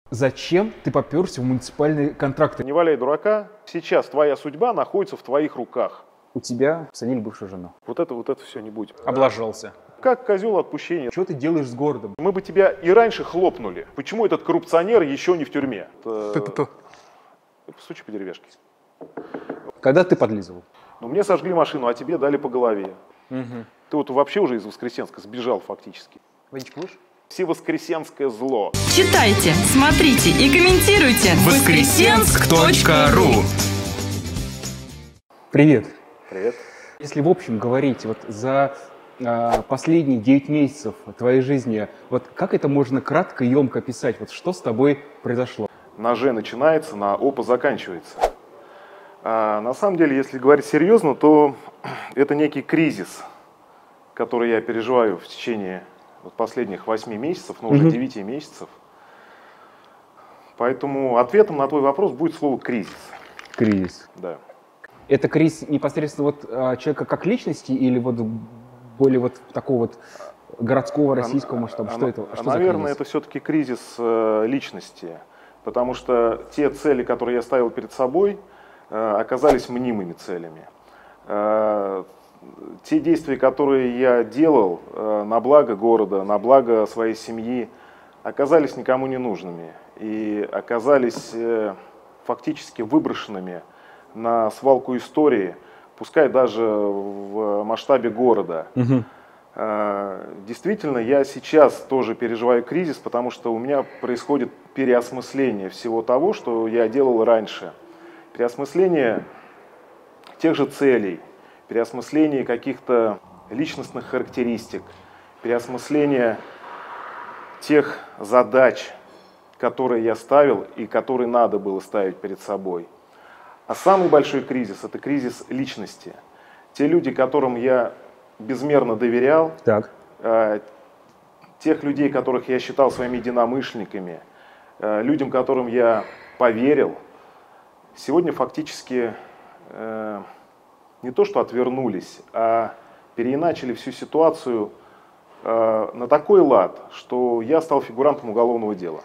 Зачем ты попёрся в муниципальные контракты? Не валяй дурака. Сейчас твоя судьба находится в твоих руках. У тебя посадили бывшую жену. Вот это все не будет. Облажался. Как козел отпущения. Что ты делаешь с городом? Мы бы тебя и раньше хлопнули. Почему этот коррупционер еще не в тюрьме? Постучи по деревяшке. Когда ты подлизывал? Ну, мне сожгли машину, а тебе дали по голове. Угу. Ты вот вообще уже из Воскресенска сбежал фактически. Водичку будешь? Всевоскресенское зло. Читайте, смотрите и комментируйте. Воскресенск.ру. Привет. Привет. Если в общем говорить, вот за последние 9 месяцев твоей жизни, вот как это можно кратко и емко описать? Вот что с тобой произошло? На «Ж» начинается, на «Опа» заканчивается. На самом деле, если говорить серьезно, то это некий кризис, который я переживаю в течение последних 8 месяцев, но уже 9 месяцев. Поэтому ответом на твой вопрос будет слово «кризис». Кризис. Да. Это кризис непосредственно вот человека как личности или вот более вот такого вот городского, российского масштаба? Что это? Что наверное, это все-таки кризис личности, потому что те цели, которые я ставил перед собой, оказались мнимыми целями. Те действия, которые я делал на благо города, на благо своей семьи, оказались никому не нужными и оказались фактически выброшенными на свалку истории, пускай даже в масштабе города. Действительно, я сейчас тоже переживаю кризис, потому что у меня происходит переосмысление всего того, что я делал раньше. Переосмысление тех же целей, переосмысление каких-то личностных характеристик, переосмысление тех задач, которые я ставил и которые надо было ставить перед собой. А самый большой кризис – это кризис личности. Те люди, которым я безмерно доверял, тех людей, которых я считал своими единомышленниками, людям, которым я поверил, сегодня фактически не то что отвернулись, а переиначили всю ситуацию на такой лад, что я стал фигурантом уголовного дела.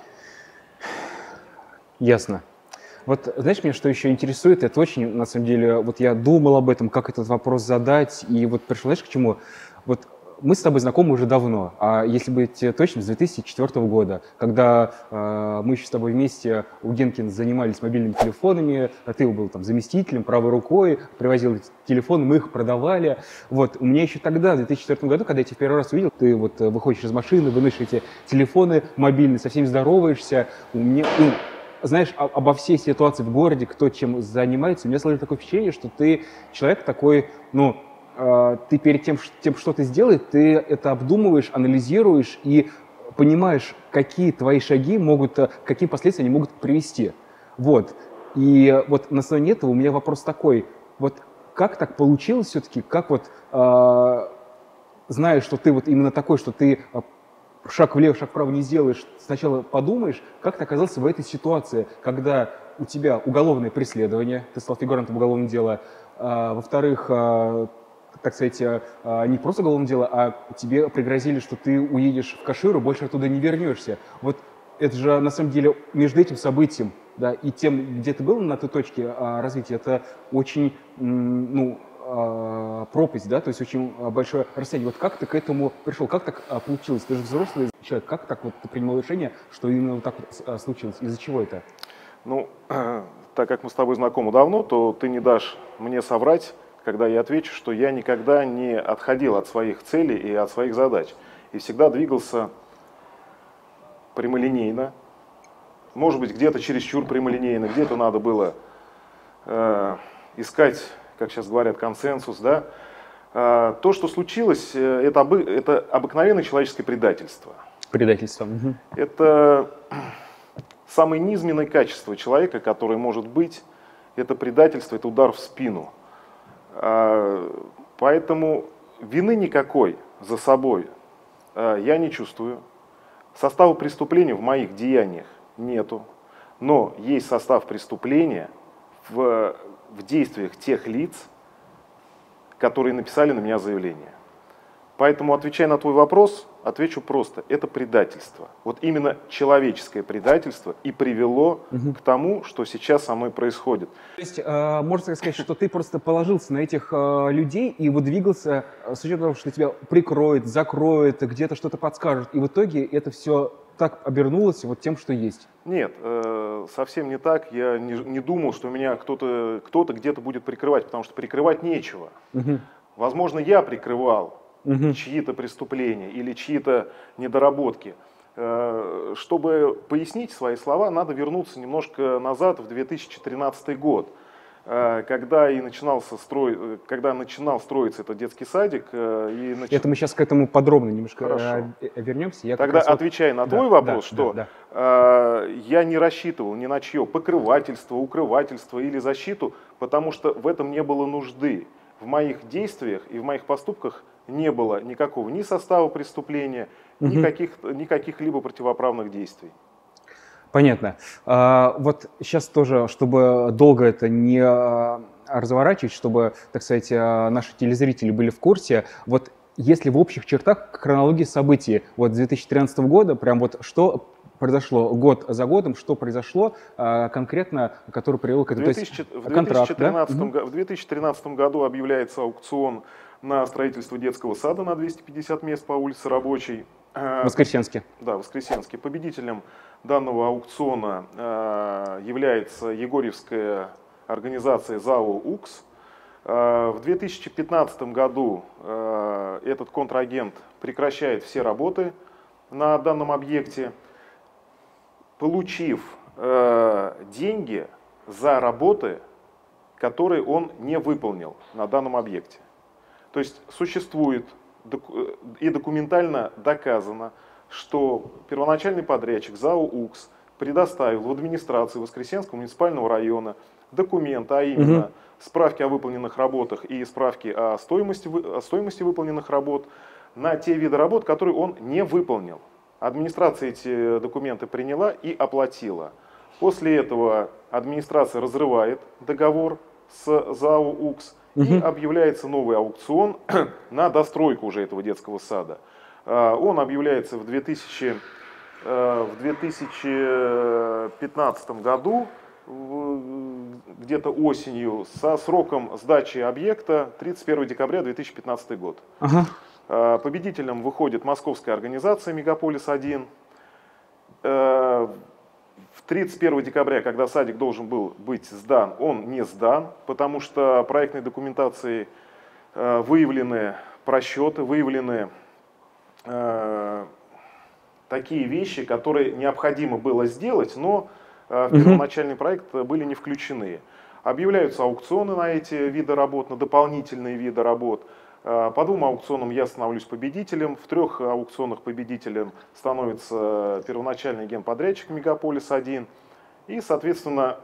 Ясно. Вот знаешь, меня что еще интересует, это очень, на самом деле, вот я думал об этом, как этот вопрос задать, и вот пришел, знаешь, к чему? Вот мы с тобой знакомы уже давно, а если быть точным, с 2004 года, когда мы еще с тобой вместе у Генкина занимались мобильными телефонами, а ты был там заместителем, правой рукой, привозил эти телефоны, мы их продавали. Вот, у меня еще тогда, в 2004 году, когда я тебя в первый раз увидел, ты вот выходишь из машины, выносишь эти телефоны мобильные, со всеми здороваешься, у меня... Знаешь, обо всей ситуации в городе, кто чем занимается, у меня сложилось такое впечатление, что ты человек такой, ну, ты перед тем, что ты сделаешь, ты это обдумываешь, анализируешь и понимаешь, какие твои шаги могут, к каким последствиям они могут привести. Вот. И вот на основании этого у меня вопрос такой, вот как так получилось все-таки, как вот, зная, что ты вот именно такой, что ты шаг влево, шаг вправо не сделаешь, сначала подумаешь, как ты оказался в этой ситуации, когда у тебя уголовное преследование, ты стал фигурантом уголовного дела, во-вторых, так сказать, не просто уголовное дело, а тебе пригрозили, что ты уедешь в Каширу, больше оттуда не вернешься. Вот это же, на самом деле, между этим событием, да, и тем, где ты был на той точке развития, это очень, пропасть, да, то есть очень большое расстояние. Вот как ты к этому пришел, как так получилось? Ты же взрослый человек, как так вот ты принимал решение, что именно вот так вот случилось? Из-за чего это? Ну, так как мы с тобой знакомы давно, то ты не дашь мне соврать, когда я отвечу, что я никогда не отходил от своих целей и от своих задач. И всегда двигался прямолинейно. Может быть, где-то чересчур прямолинейно, где-то надо было искать, как сейчас говорят, консенсус, да. То, что случилось, это обыкновенное человеческое предательство. Предательство. Это самое низменное качество человека, которое может быть, это предательство, это удар в спину. Поэтому вины никакой за собой я не чувствую. Состава преступления в моих деяниях нету. Но есть состав преступления в действиях тех лиц, которые написали на меня заявление. Поэтому, отвечая на твой вопрос, отвечу просто. Это предательство. Вот именно человеческое предательство и привело к тому, что сейчас со мной происходит. То есть, можно сказать, что ты просто положился на этих людей и вот двигался с учетом того, что тебя прикроет, закроет, где-то что-то подскажет. И в итоге это все так обернулось вот тем, что есть. Нет, совсем не так. Я не думал, что меня кто-то где-то будет прикрывать, потому что прикрывать нечего. Возможно, я прикрывал чьи-то преступления или чьи-то недоработки. Чтобы пояснить свои слова, надо вернуться немножко назад, в 2013 год, когда начинал строиться этот детский садик. Это мы сейчас к этому подробно немножко вернемся. Тогда отвечая на твой вопрос, что я не рассчитывал ни на чье покрывательство, укрывательство или защиту, потому что в этом не было нужды. В моих действиях и в моих поступках не было никакого ни состава преступления, никаких либо противоправных действий. Понятно. Вот сейчас тоже, чтобы долго это не разворачивать, чтобы, так сказать, наши телезрители были в курсе, вот если в общих чертах хронологии событий вот с 2013 года, прям вот что произошло год за годом, что произошло конкретно, который привел к этому? В 2013 году объявляется аукцион на строительство детского сада на 250 мест по улице Рабочей. Воскресенске. Да, Воскресенске. Победителем данного аукциона является егорьевская организация ЗАО «УКС». В 2015 году этот контрагент прекращает все работы на данном объекте, получив деньги за работы, которые он не выполнил на данном объекте. То есть существует и документально доказано, что первоначальный подрядчик ЗАО «УКС» предоставил в администрацию Воскресенского муниципального района документы, а именно справки о выполненных работах и справки о стоимости выполненных работ на те виды работ, которые он не выполнил. Администрация эти документы приняла и оплатила. После этого администрация разрывает договор с ЗАО «УКС», и объявляется новый аукцион на достройку уже этого детского сада. Он объявляется в 2015 году, где-то осенью, со сроком сдачи объекта 31 декабря 2015 год. Победителем выходит московская организация «Мегаполис-1». 31 декабря, когда садик должен был быть сдан, он не сдан, потому что в проектной документации выявлены просчеты, выявлены такие вещи, которые необходимо было сделать, но в первоначальный проект были не включены. Объявляются аукционы на эти виды работ, на дополнительные виды работ. По 2 аукционам я становлюсь победителем, в 3 аукционах победителем становится первоначальный генподрядчик «Мегаполис-1». И, соответственно,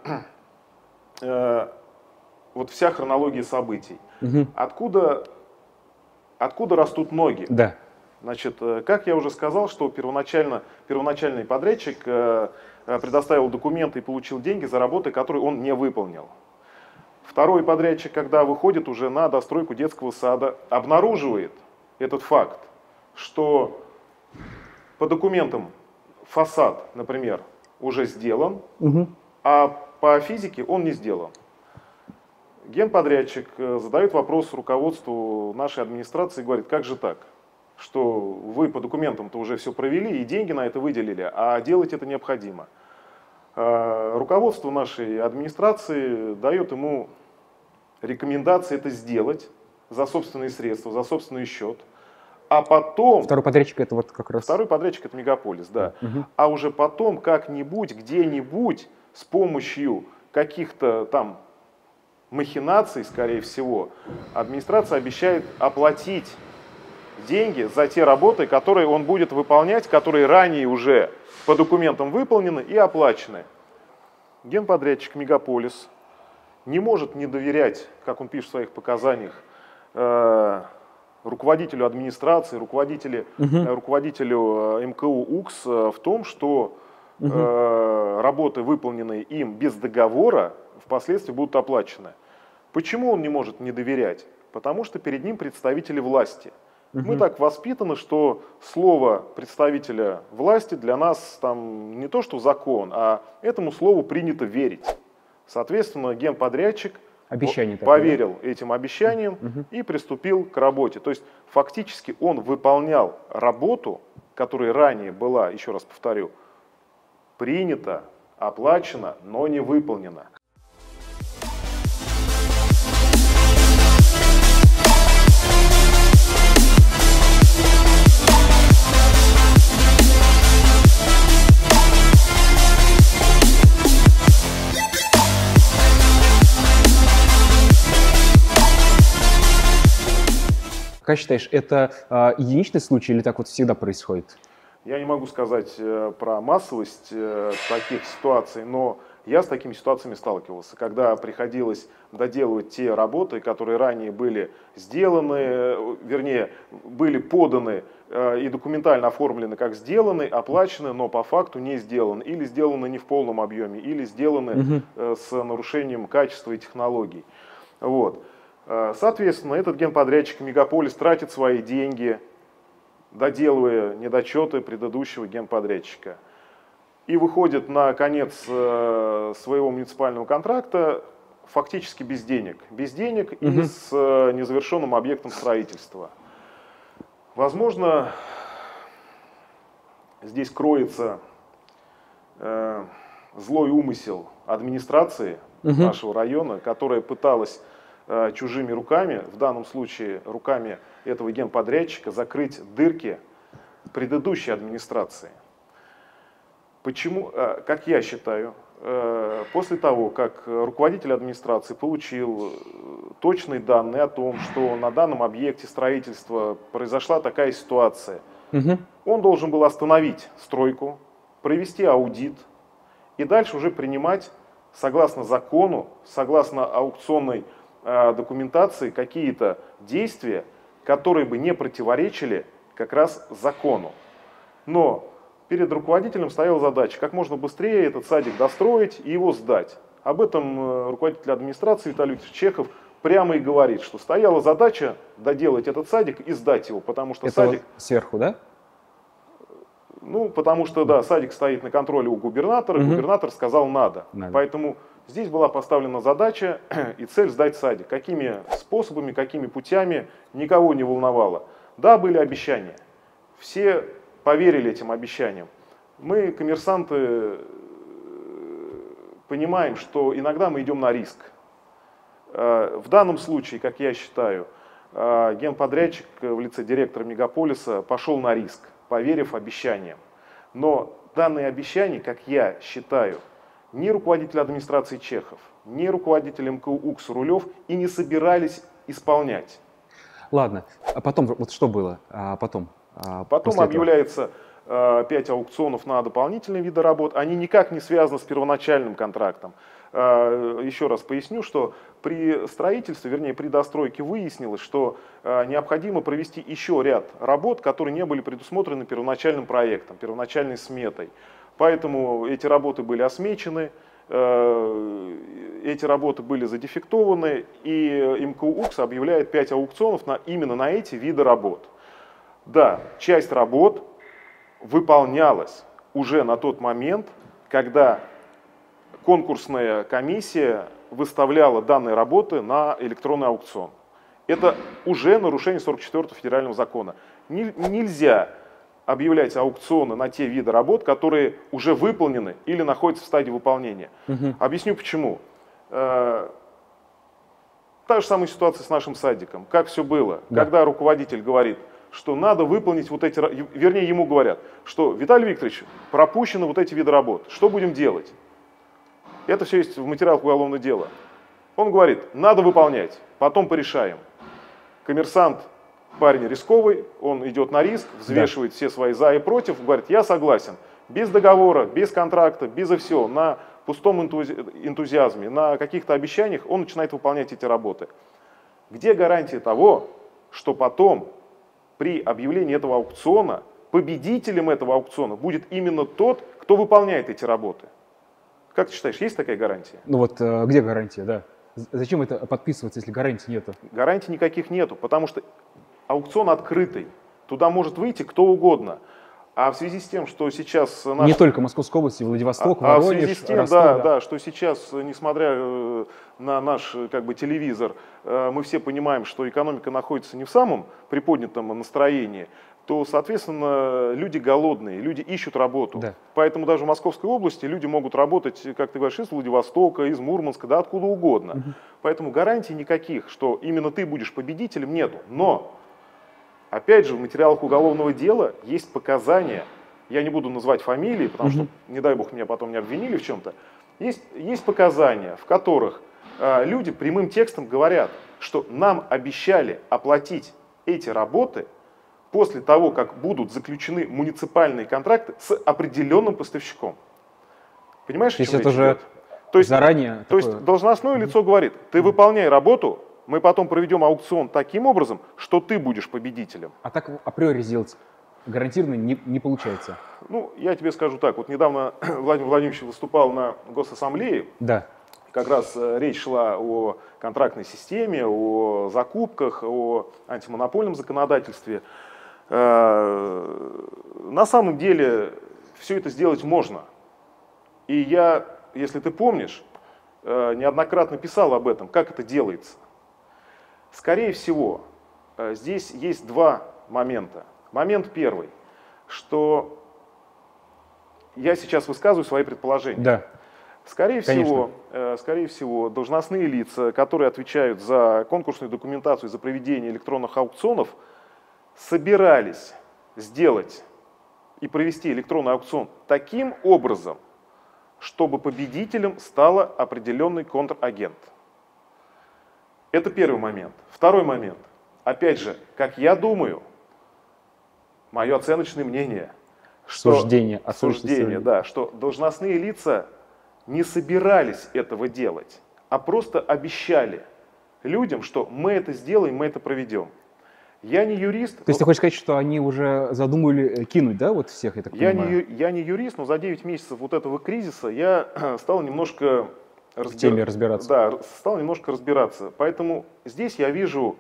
вот вся хронология событий. Откуда растут ноги? Да. Значит, как я уже сказал, что первоначальный подрядчик предоставил документы и получил деньги за работы, которые он не выполнил. Второй подрядчик, когда выходит уже на достройку детского сада, обнаруживает этот факт, что по документам фасад, например, уже сделан, а по физике он не сделан. Генподрядчик задает вопрос руководству нашей администрации и говорит: как же так, что вы по документам-то уже все провели и деньги на это выделили, а делать это необходимо. Руководство нашей администрации дает ему рекомендации это сделать за собственные средства, за собственный счет. А потом... Второй подрядчик это вот как раз... Второй подрядчик это «Мегаполис», да. А уже потом как-нибудь, где-нибудь с помощью каких-то там махинаций, скорее всего, администрация обещает оплатить деньги за те работы, которые он будет выполнять, которые ранее уже по документам выполнены и оплачены. Генподрядчик «Мегаполис» не может не доверять, как он пишет в своих показаниях, руководителю администрации, руководителю МКУ УКС в том, что работы, выполненные им без договора, впоследствии будут оплачены. Почему он не может не доверять? Потому что перед ним представители власти. Мы так воспитаны, что слово представителя власти для нас там не то что закон, а этому слову принято верить. Соответственно, генподрядчик поверил этим обещаниям и приступил к работе. То есть фактически он выполнял работу, которая ранее была, еще раз повторю, принята, оплачена, но не выполнена. Как считаешь, это единичный случай или так вот всегда происходит? Я не могу сказать про массовость таких ситуаций, но я с такими ситуациями сталкивался, когда приходилось доделывать те работы, которые ранее были сделаны, вернее, были поданы и документально оформлены как сделаны, оплачены, но по факту не сделаны, или сделаны не в полном объеме, или сделаны с нарушением качества и технологий. Вот. Соответственно, этот генподрядчик Мегаполис тратит свои деньги, доделывая недочеты предыдущего генподрядчика. И выходит на конец своего муниципального контракта фактически без денег. Без денег и с незавершенным объектом строительства. Возможно, здесь кроется злой умысел администрации нашего района, которая пыталась чужими руками, в данном случае руками этого генподрядчика, закрыть дырки предыдущей администрации. Почему, как я считаю, после того, как руководитель администрации получил точные данные о том, что на данном объекте строительства произошла такая ситуация, он должен был остановить стройку, провести аудит и дальше уже принимать, согласно закону, согласно аукционной документации, какие-то действия, которые бы не противоречили как раз закону. Но перед руководителем стояла задача как можно быстрее этот садик достроить и его сдать. Об этом руководитель администрации Виталий Викторович Чехов прямо и говорит, что стояла задача доделать этот садик и сдать его, потому что это садик... Вот сверху, да? Ну, потому что, да, садик стоит на контроле у губернатора, губернатор сказал надо. Поэтому здесь была поставлена задача и цель сдать садик. Какими способами, какими путями, никого не волновало. Да, были обещания. Все поверили этим обещаниям. Мы, коммерсанты, понимаем, что иногда мы идем на риск. В данном случае, как я считаю, генподрядчик в лице директора Мегаполиса пошел на риск, поверив обещаниям. Но данные обещания, как я считаю, ни руководитель администрации Чехов, ни руководитель МКУ УКС Рулев и не собирались исполнять. Ладно, а потом, вот что было потом? Потом объявляется 5 аукционов на дополнительные виды работ. Они никак не связаны с первоначальным контрактом. Еще раз поясню, что при строительстве, вернее при достройке выяснилось, что необходимо провести еще ряд работ, которые не были предусмотрены первоначальным проектом, первоначальной сметой. Поэтому эти работы были осмечены, эти работы были задефектованы, и МКУ УКС объявляет 5 аукционов именно на эти виды работ. Да, часть работ выполнялась уже на тот момент, когда конкурсная комиссия выставляла данные работы на электронный аукцион. Это уже нарушение 44-го федерального закона. Нельзя объявлять аукционы на те виды работ, которые уже выполнены или находятся в стадии выполнения. Объясню почему. Та же самая ситуация с нашим садиком. Как все было? Да. Когда руководитель говорит, что надо выполнить вот эти, вернее ему говорят, что Виталий Викторович, пропущены вот эти виды работ, что будем делать? Это все есть в материалах уголовного дела. Он говорит, надо выполнять, потом порешаем. Коммерсант, парень рисковый, он идет на риск, взвешивает все свои за и против, говорит, я согласен, без договора, без контракта, безо всего, на пустом энтузиазме, на каких-то обещаниях он начинает выполнять эти работы. Где гарантия того, что потом при объявлении этого аукциона победителем этого аукциона будет именно тот, кто выполняет эти работы? Как ты считаешь, есть такая гарантия? Ну вот где гарантия, да? Зачем это подписываться, если гарантий нету? Гарантий никаких нету, потому что аукцион открытый, туда может выйти кто угодно. А в связи с тем, что сейчас... Не только Московская область, Владивосток, в Воронеж, связи с тем, Ростов, да, что сейчас, несмотря на наш телевизор, мы все понимаем, что экономика находится не в самом приподнятом настроении, то, соответственно, люди голодные, люди ищут работу. Да. Поэтому даже в Московской области люди могут работать, как ты говоришь, из Владивостока, из Мурманска, да, откуда угодно. Угу. Поэтому гарантий никаких, что именно ты будешь победителем, нету. Но... Опять же, в материалах уголовного дела есть показания, я не буду называть фамилии, потому что, не дай бог, меня потом не обвинили в чем-то, есть показания, в которых люди прямым текстом говорят, что нам обещали оплатить эти работы после того, как будут заключены муниципальные контракты с определенным поставщиком. Понимаешь, о чем речь идет? То есть, заранее... То есть должностное лицо говорит, ты выполняй работу, мы потом проведем аукцион таким образом, что ты будешь победителем. А так априори сделать гарантированно не получается? Ну, я тебе скажу так. Вот недавно Владимир Владимирович выступал на Госассамблее. Да. Как раз речь шла о контрактной системе, о закупках, о антимонопольном законодательстве. На самом деле все это сделать можно. И я, если ты помнишь, неоднократно писал об этом, как это делается. Скорее всего, здесь есть два момента. Момент первый, что я сейчас высказываю свои предположения. Да. Скорее всего, должностные лица, которые отвечают за конкурсную документацию, за проведение электронных аукционов, собирались сделать и провести электронный аукцион таким образом, чтобы победителем стал определенный контрагент. Это первый момент. Второй момент. Опять же, как я думаю, мое оценочное мнение, суждение, да, что должностные лица не собирались этого делать, а просто обещали людям, что мы это сделаем, мы это проведем. Я не юрист. То есть ты хочешь сказать, что они уже задумали кинуть, да, вот всех, я так понимаю? Я не юрист, но за 9 месяцев вот этого кризиса я стал немножко... В теме разбираться. Да, стал немножко разбираться. Поэтому здесь я вижу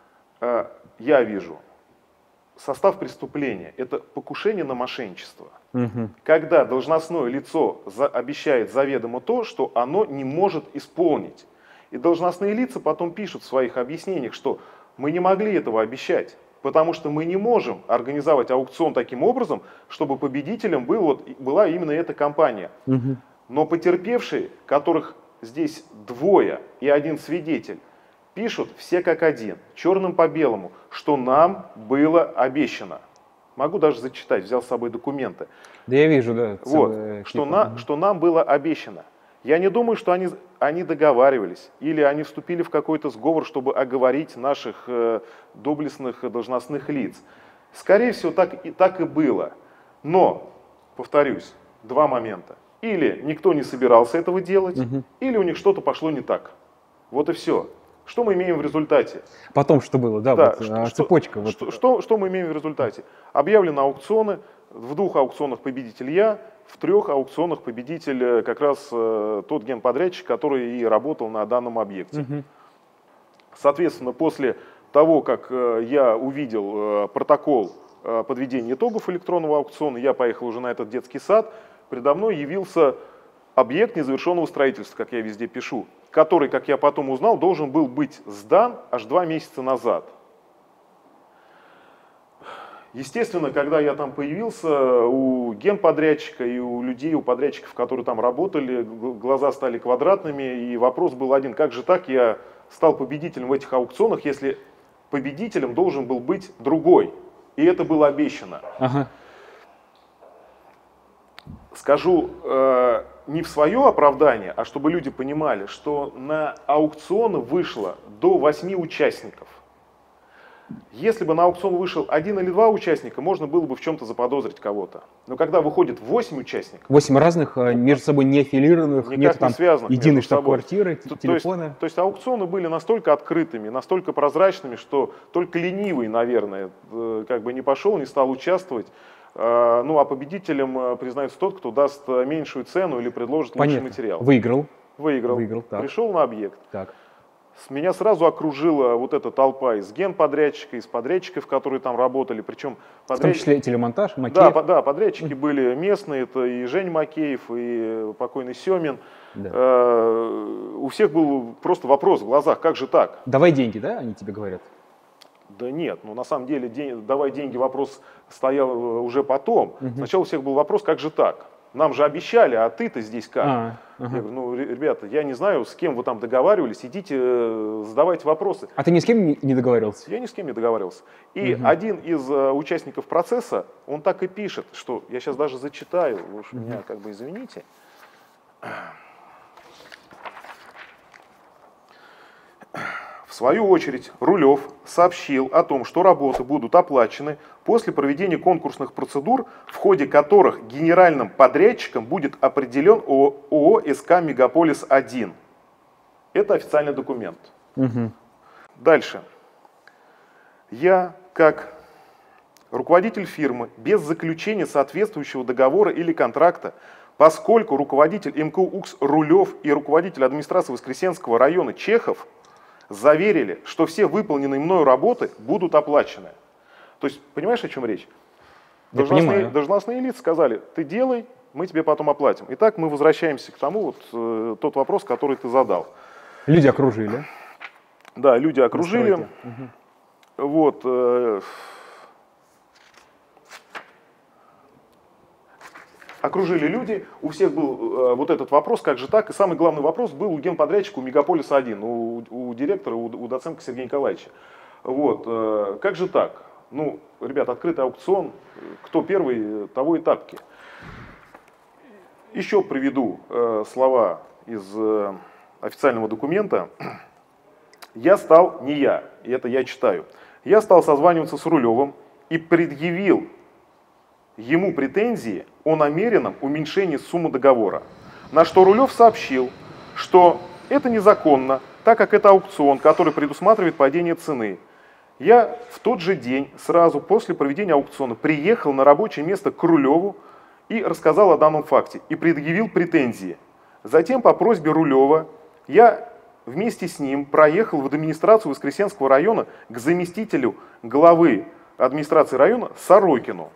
состав преступления. Это покушение на мошенничество. Угу. Когда должностное лицо обещает заведомо то, что оно не может исполнить. И должностные лица потом пишут в своих объяснениях, что мы не могли этого обещать, потому что мы не можем организовать аукцион таким образом, чтобы победителем была именно эта компания. Угу. Но потерпевшие, которых здесь двое и один свидетель, пишут все как один, черным по белому, что нам было обещано. Могу даже зачитать, взял с собой документы. Да я вижу, да. Вот, что нам было обещано. Я не думаю, что они договаривались или они вступили в какой-то сговор, чтобы оговорить наших доблестных должностных лиц. Скорее всего, так и было. Но, повторюсь, два момента. Или никто не собирался этого делать, или у них что-то пошло не так. Вот и все. Что мы имеем в результате? Потом что было, да, да вот, цепочка. Что мы имеем в результате? Объявлены аукционы, в 2 аукционах победитель я, в 3 аукционах победитель как раз тот генподрядчик, который и работал на данном объекте. Соответственно, после того, как я увидел протокол подведения итогов электронного аукциона, я поехал уже на этот детский сад, предо мной явился объект незавершенного строительства, как я везде пишу, который, как я потом узнал, должен был быть сдан аж 2 месяца назад. Естественно, когда я там появился, у генподрядчика и у людей, у подрядчиков, которые там работали, глаза стали квадратными, и вопрос был один: как же так я стал победителем в этих аукционах, если победителем должен был быть другой, и это было обещано. Ага. Скажу не в свое оправдание, а чтобы люди понимали, что на аукционы вышло до 8 участников. Если бы на аукцион вышел 1 или 2 участника, можно было бы в чем-то заподозрить кого-то. Но когда выходит 8 участников... 8 разных, между собой не аффилированных, нет там единой штаб-квартиры, телефона. То есть аукционы были настолько открытыми, настолько прозрачными, что только ленивый, наверное, как бы не пошел, не стал участвовать. Ну, а победителем признается тот, кто даст меньшую цену или предложит лучший материал. Выиграл. Пришел на объект. Так. Меня сразу окружила вот эта толпа из генподрядчика, из подрядчиков, которые там работали. Причем В том числе телемонтаж, Макеев. Да, подрядчики были местные, это и Жень Макеев, и покойный Семин. Да. У всех был просто вопрос в глазах, как же так? Давай деньги, да, они тебе говорят? Да нет, ну на самом деле давай деньги вопрос стоял уже потом. Сначала у всех был вопрос, как же так? Нам же обещали, а ты-то здесь как? Я говорю, ну, ребята, я не знаю, с кем вы там договаривались, идите, задавайте вопросы. А ты ни с кем не договаривался? Я ни с кем не договаривался. И один из участников процесса, он так и пишет, что, я сейчас даже зачитаю, вы уж меня как бы извините. В свою очередь, Рулев сообщил о том, что работы будут оплачены после проведения конкурсных процедур, в ходе которых генеральным подрядчиком будет определен ООО СК «Мегаполис-1». Это официальный документ. Дальше. Я, как руководитель фирмы, без заключения соответствующего договора или контракта, поскольку руководитель МКУ УКС Рулев и руководитель администрации Воскресенского района Чехов заверили, что все выполненные мною работы будут оплачены. То есть, понимаешь, о чем речь? Должностные лица сказали, ты делай, мы тебе потом оплатим. Итак, мы возвращаемся к тому, тот вопрос, который ты задал. Люди окружили. Да, люди окружили. Вот. Окружили люди, у всех был вот этот вопрос, как же так, и самый главный вопрос был у генподрядчика, у Мегаполиса-1, у директора, у доценка Сергея Николаевича. Вот, как же так? Ну, ребят, открытый аукцион, кто первый, того и тапки. Еще приведу слова из официального документа. Я стал, не я, и это я читаю, я стал созваниваться с Рулевым и предъявил ему претензии о намеренном уменьшении суммы договора. На что Рулев сообщил, что это незаконно, так как это аукцион, который предусматривает падение цены. Я в тот же день, сразу после проведения аукциона, приехал на рабочее место к Рулеву и рассказал о данном факте и предъявил претензии. Затем по просьбе Рулева я вместе с ним проехал в администрацию Воскресенского района к заместителю главы администрации района Сорокину.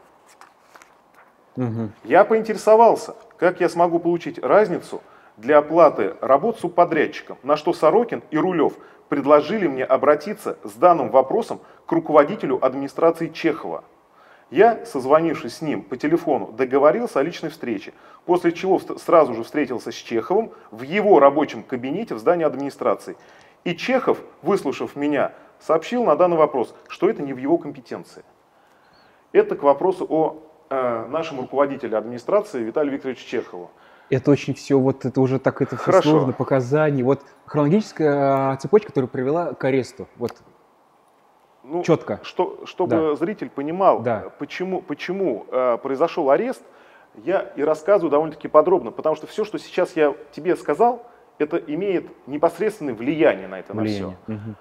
Я поинтересовался, как я смогу получить разницу для оплаты работ субподрядчиком, на что Сорокин и Рулев предложили мне обратиться с данным вопросом к руководителю администрации Чехова. Я, созвонившись с ним по телефону, договорился о личной встрече, после чего сразу же встретился с Чеховым в его рабочем кабинете в здании администрации. И Чехов, выслушав меня, сообщил на данный вопрос, что это не в его компетенции. Это к вопросу о нашему руководителю администрации Виталию Викторовичу Чехову. Это очень все, вот это уже так, это все сложно, показания. Вот хронологическая цепочка, которая привела к аресту. Вот ну, четко. Чтобы зритель понимал, почему произошел арест, я и рассказываю довольно-таки подробно, потому что все, что сейчас я тебе сказал, это имеет непосредственное влияние на это, на все.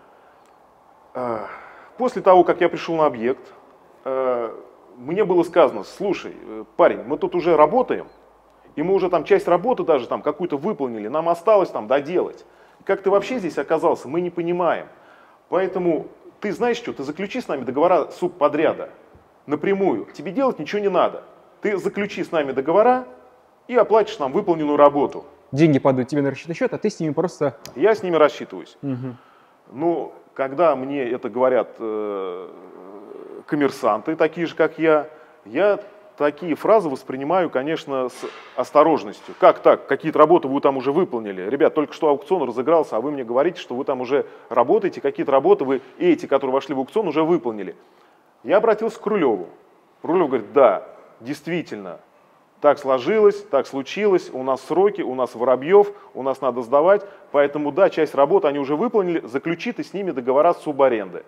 После того, как я пришел на объект, мне было сказано, слушай, парень, мы тут уже работаем, и мы уже там часть работы даже там какую-то выполнили, нам осталось там доделать. Как ты вообще здесь оказался, мы не понимаем. Поэтому ты знаешь что, ты заключи с нами договора субподряда напрямую, тебе делать ничего не надо. Ты заключи с нами договора и оплатишь нам выполненную работу. Деньги падают тебе на расчетный счет, а ты с ними просто... Я с ними рассчитываюсь. Но когда мне это говорят коммерсанты, такие же, как я такие фразы воспринимаю, конечно, с осторожностью. Как так? Какие-то работы вы там уже выполнили. Ребят, только что аукцион разыгрался, а вы мне говорите, что вы там уже работаете, какие-то работы вы, эти, которые вошли в аукцион, уже выполнили. Я обратился к Рулеву. Рулев говорит, да, действительно, так сложилось, так случилось, у нас сроки, у нас Воробьев, у нас надо сдавать, поэтому да, часть работы они уже выполнили, заключи ты с ними договора субподряда.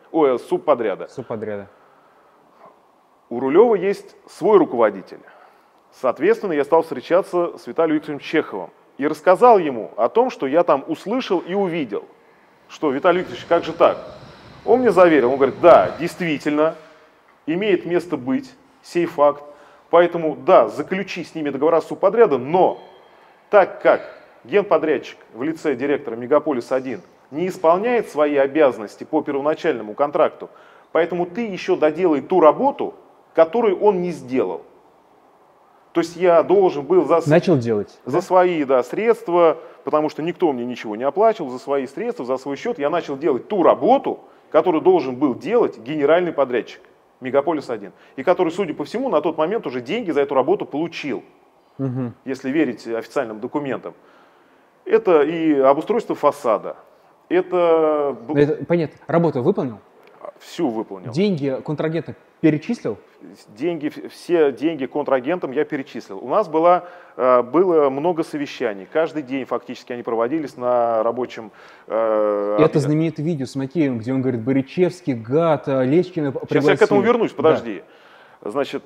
У Рулева есть свой руководитель. Соответственно, я стал встречаться с Виталием Викторовичем Чеховым и рассказал ему о том, что я там услышал и увидел. Что, Виталий Викторович, как же так? Он мне заверил, он говорит, да, действительно, имеет место быть сей факт. Поэтому, да, заключи с ними договора субподряда, но так как генподрядчик в лице директора Мегаполис-1 не исполняет свои обязанности по первоначальному контракту, поэтому ты еще доделай ту работу, которую он не сделал. То есть я должен был начал делать за свои средства, потому что никто мне ничего не оплачивал, за свои средства, за свой счет, я начал делать ту работу, которую должен был делать генеральный подрядчик Мегаполис-1, и который, судя по всему, на тот момент уже деньги за эту работу получил, если верить официальным документам. Это и обустройство фасада, это понятно. Работу выполнил? Всю выполнил. Деньги контрагента перечислил? Все деньги контрагентам я перечислил. У нас было много совещаний. Каждый день фактически они проводились на рабочем... Это знаменитое видео с Макеевым, где он говорит: Боричевский, гад, Лечкина пригласил. Сейчас я к этому вернусь, подожди. Да. Значит,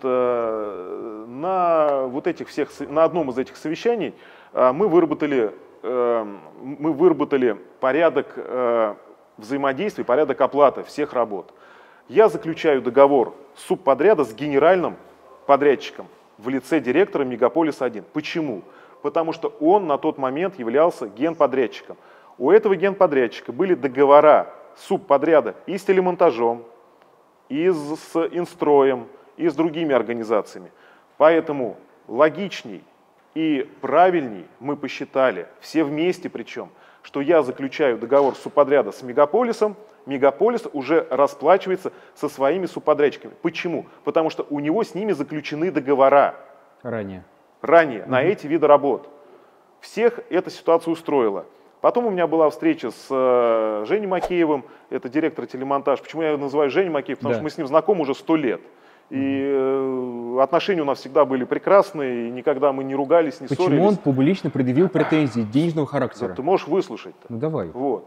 на одном из этих совещаний мы выработали порядок взаимодействия, порядок оплаты всех работ. Я заключаю договор субподряда с генеральным подрядчиком в лице директора Мегаполис-1. Почему? Потому что он на тот момент являлся генподрядчиком. У этого генподрядчика были договора субподряда и с телемонтажом, и с Инстроем, и с другими организациями. Поэтому логичней и правильней мы посчитали, все вместе причем, что я заключаю договор субподряда с Мегаполисом, Мегаполис уже расплачивается со своими субподрядчиками. Почему? Потому что у него с ними заключены договора. Ранее на эти виды работ. Всех эта ситуация устроила. Потом у меня была встреча с Женей Макеевым, это директор телемонтаж. Почему я его называю Женей Макеев? Потому что мы с ним знакомы уже 100 лет. И отношения у нас всегда были прекрасные, и никогда мы не ругались, не ссорились. Почему он публично предъявил претензии денежного характера? Ты можешь выслушать-то. Ну давай. Вот.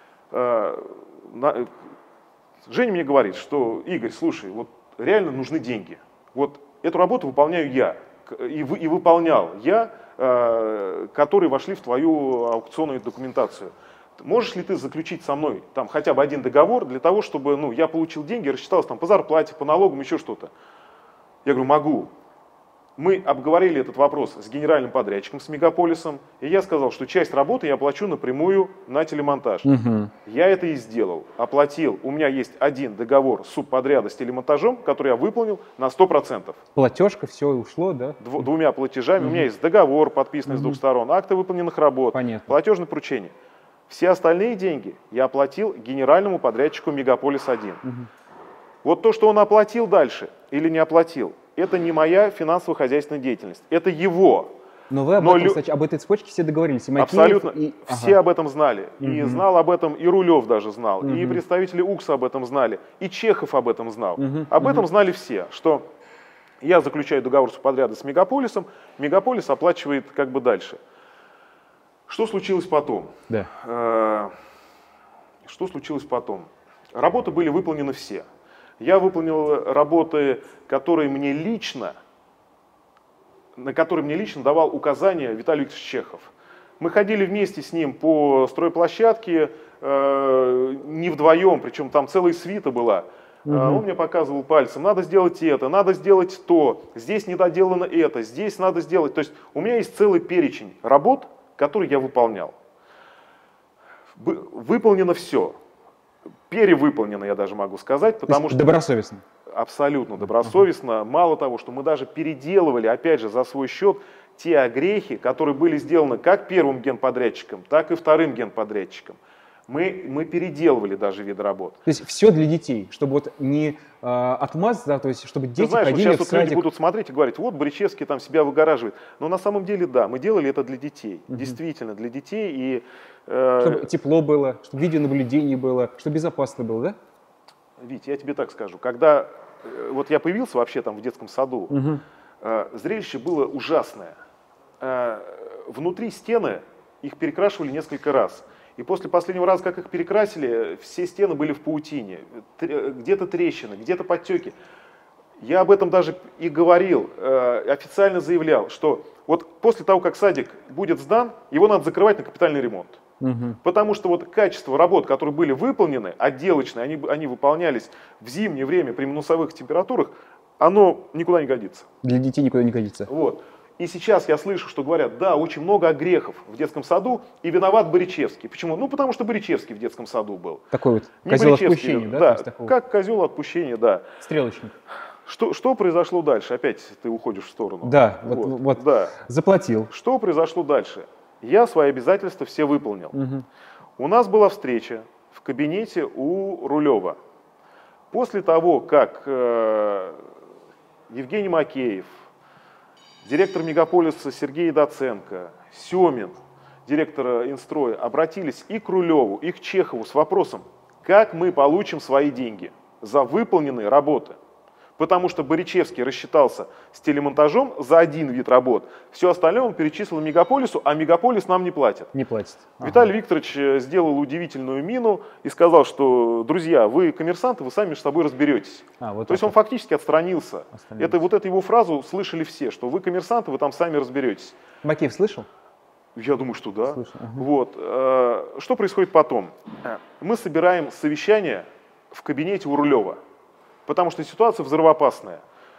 Женя мне говорит, что: Игорь, слушай, вот реально нужны деньги. Вот эту работу выполняю я, и выполнял я, которые вошли в твою аукционную документацию. Можешь ли ты заключить со мной там хотя бы один договор для того, чтобы я получил деньги, рассчитался там по зарплате, по налогам, еще что-то? Я говорю: могу. Мы обговорили этот вопрос с генеральным подрядчиком, с Мегаполисом, и я сказал, что часть работы я оплачу напрямую на телемонтаж. Я это и сделал, оплатил. У меня есть один договор субподряда с телемонтажом, который я выполнил на 100%. Платежка, все ушло, да? Двумя платежами. У меня есть договор, подписанный с двух сторон, акты выполненных работ, платежное поручение. Все остальные деньги я оплатил генеральному подрядчику Мегаполис-1. Вот то, что он оплатил дальше или не оплатил, это не моя финансово-хозяйственная деятельность, это его. Но вы об этой цепочке все договорились? И Макеев, абсолютно. Все об этом знали. И знал об этом и Рулев даже знал, и представители УКСа об этом знали, и Чехов об этом знал. Об этом знали все, что я заключаю договор субподряда с Мегаполисом, Мегаполис оплачивает как бы дальше. Что случилось потом? Да. Что случилось потом? Работы были выполнены все. Я выполнил работы, на которые мне лично давал указания Виталий Викторович Чехов. Мы ходили вместе с ним по стройплощадке, не вдвоем, причем там целая свита была. Он мне показывал пальцем: надо сделать это, надо сделать то, здесь не доделано это, здесь надо сделать. То есть у меня есть целый перечень работ, который я выполнял. Выполнено все. Перевыполнено, я даже могу сказать, потому что... Добросовестно. Абсолютно добросовестно. Мало того, что мы даже переделывали, опять же, за свой счет те огрехи, которые были сделаны как первым генподрядчиком, так и вторым генподрядчиком. Мы переделывали даже виды работ. То есть все для детей, чтобы вот не отмаз, да, то есть чтобы дети ходили вот сейчас в садик. Люди будут смотреть и говорить: вот Боричевский там себя выгораживает. Но на самом деле, да, мы делали это для детей, действительно для детей. И, чтобы тепло было, чтобы видеонаблюдение было, чтобы безопасно было, да? Вить, я тебе так скажу, когда вот я появился вообще там в детском саду, зрелище было ужасное. Внутри стены их перекрашивали несколько раз. И после последнего раза, как их перекрасили, все стены были в паутине. Где-то трещины, где-то подтеки. Я об этом даже и говорил, официально заявлял, что вот после того, как садик будет сдан, его надо закрывать на капитальный ремонт. Потому что вот качество работ, которые были выполнены, отделочные, они выполнялись в зимнее время при минусовых температурах, оно никуда не годится. Для детей никуда не годится. Вот. И сейчас я слышу, что говорят, да, очень много огрехов в детском саду, и виноват Боричевский. Почему? Ну, потому что Боричевский в детском саду был. Такой вот Не козел Боричевский, отпущения, да? Да, То есть такого как козел отпущения, да. стрелочник. Что произошло дальше? Опять ты уходишь в сторону. Да, вот да. заплатил. Что произошло дальше? Я свои обязательства все выполнил. Угу. У нас была встреча в кабинете у Рулева. После того, как Евгений Макеев, директор Мегаполиса Сергей Доценко, Семин, директор Инстроя, обратились и к Рулеву, и к Чехову с вопросом, как мы получим свои деньги за выполненные работы. Потому что Боричевский рассчитался с телемонтажом за один вид работ. Все остальное он перечислил Мегаполису, а Мегаполис нам не платит. Не платит. Виталий Викторович сделал удивительную мину и сказал, что, друзья, вы коммерсанты, вы сами между собой разберетесь. Вот То есть он фактически отстранился. Вот эту его фразу слышали все, что вы коммерсанты, вы там сами разберетесь. Макеев слышал? Я думаю, что да. Слышал. Вот. Что происходит потом? Мы собираем совещание в кабинете у Рулева. Потому что ситуация взрывоопасная.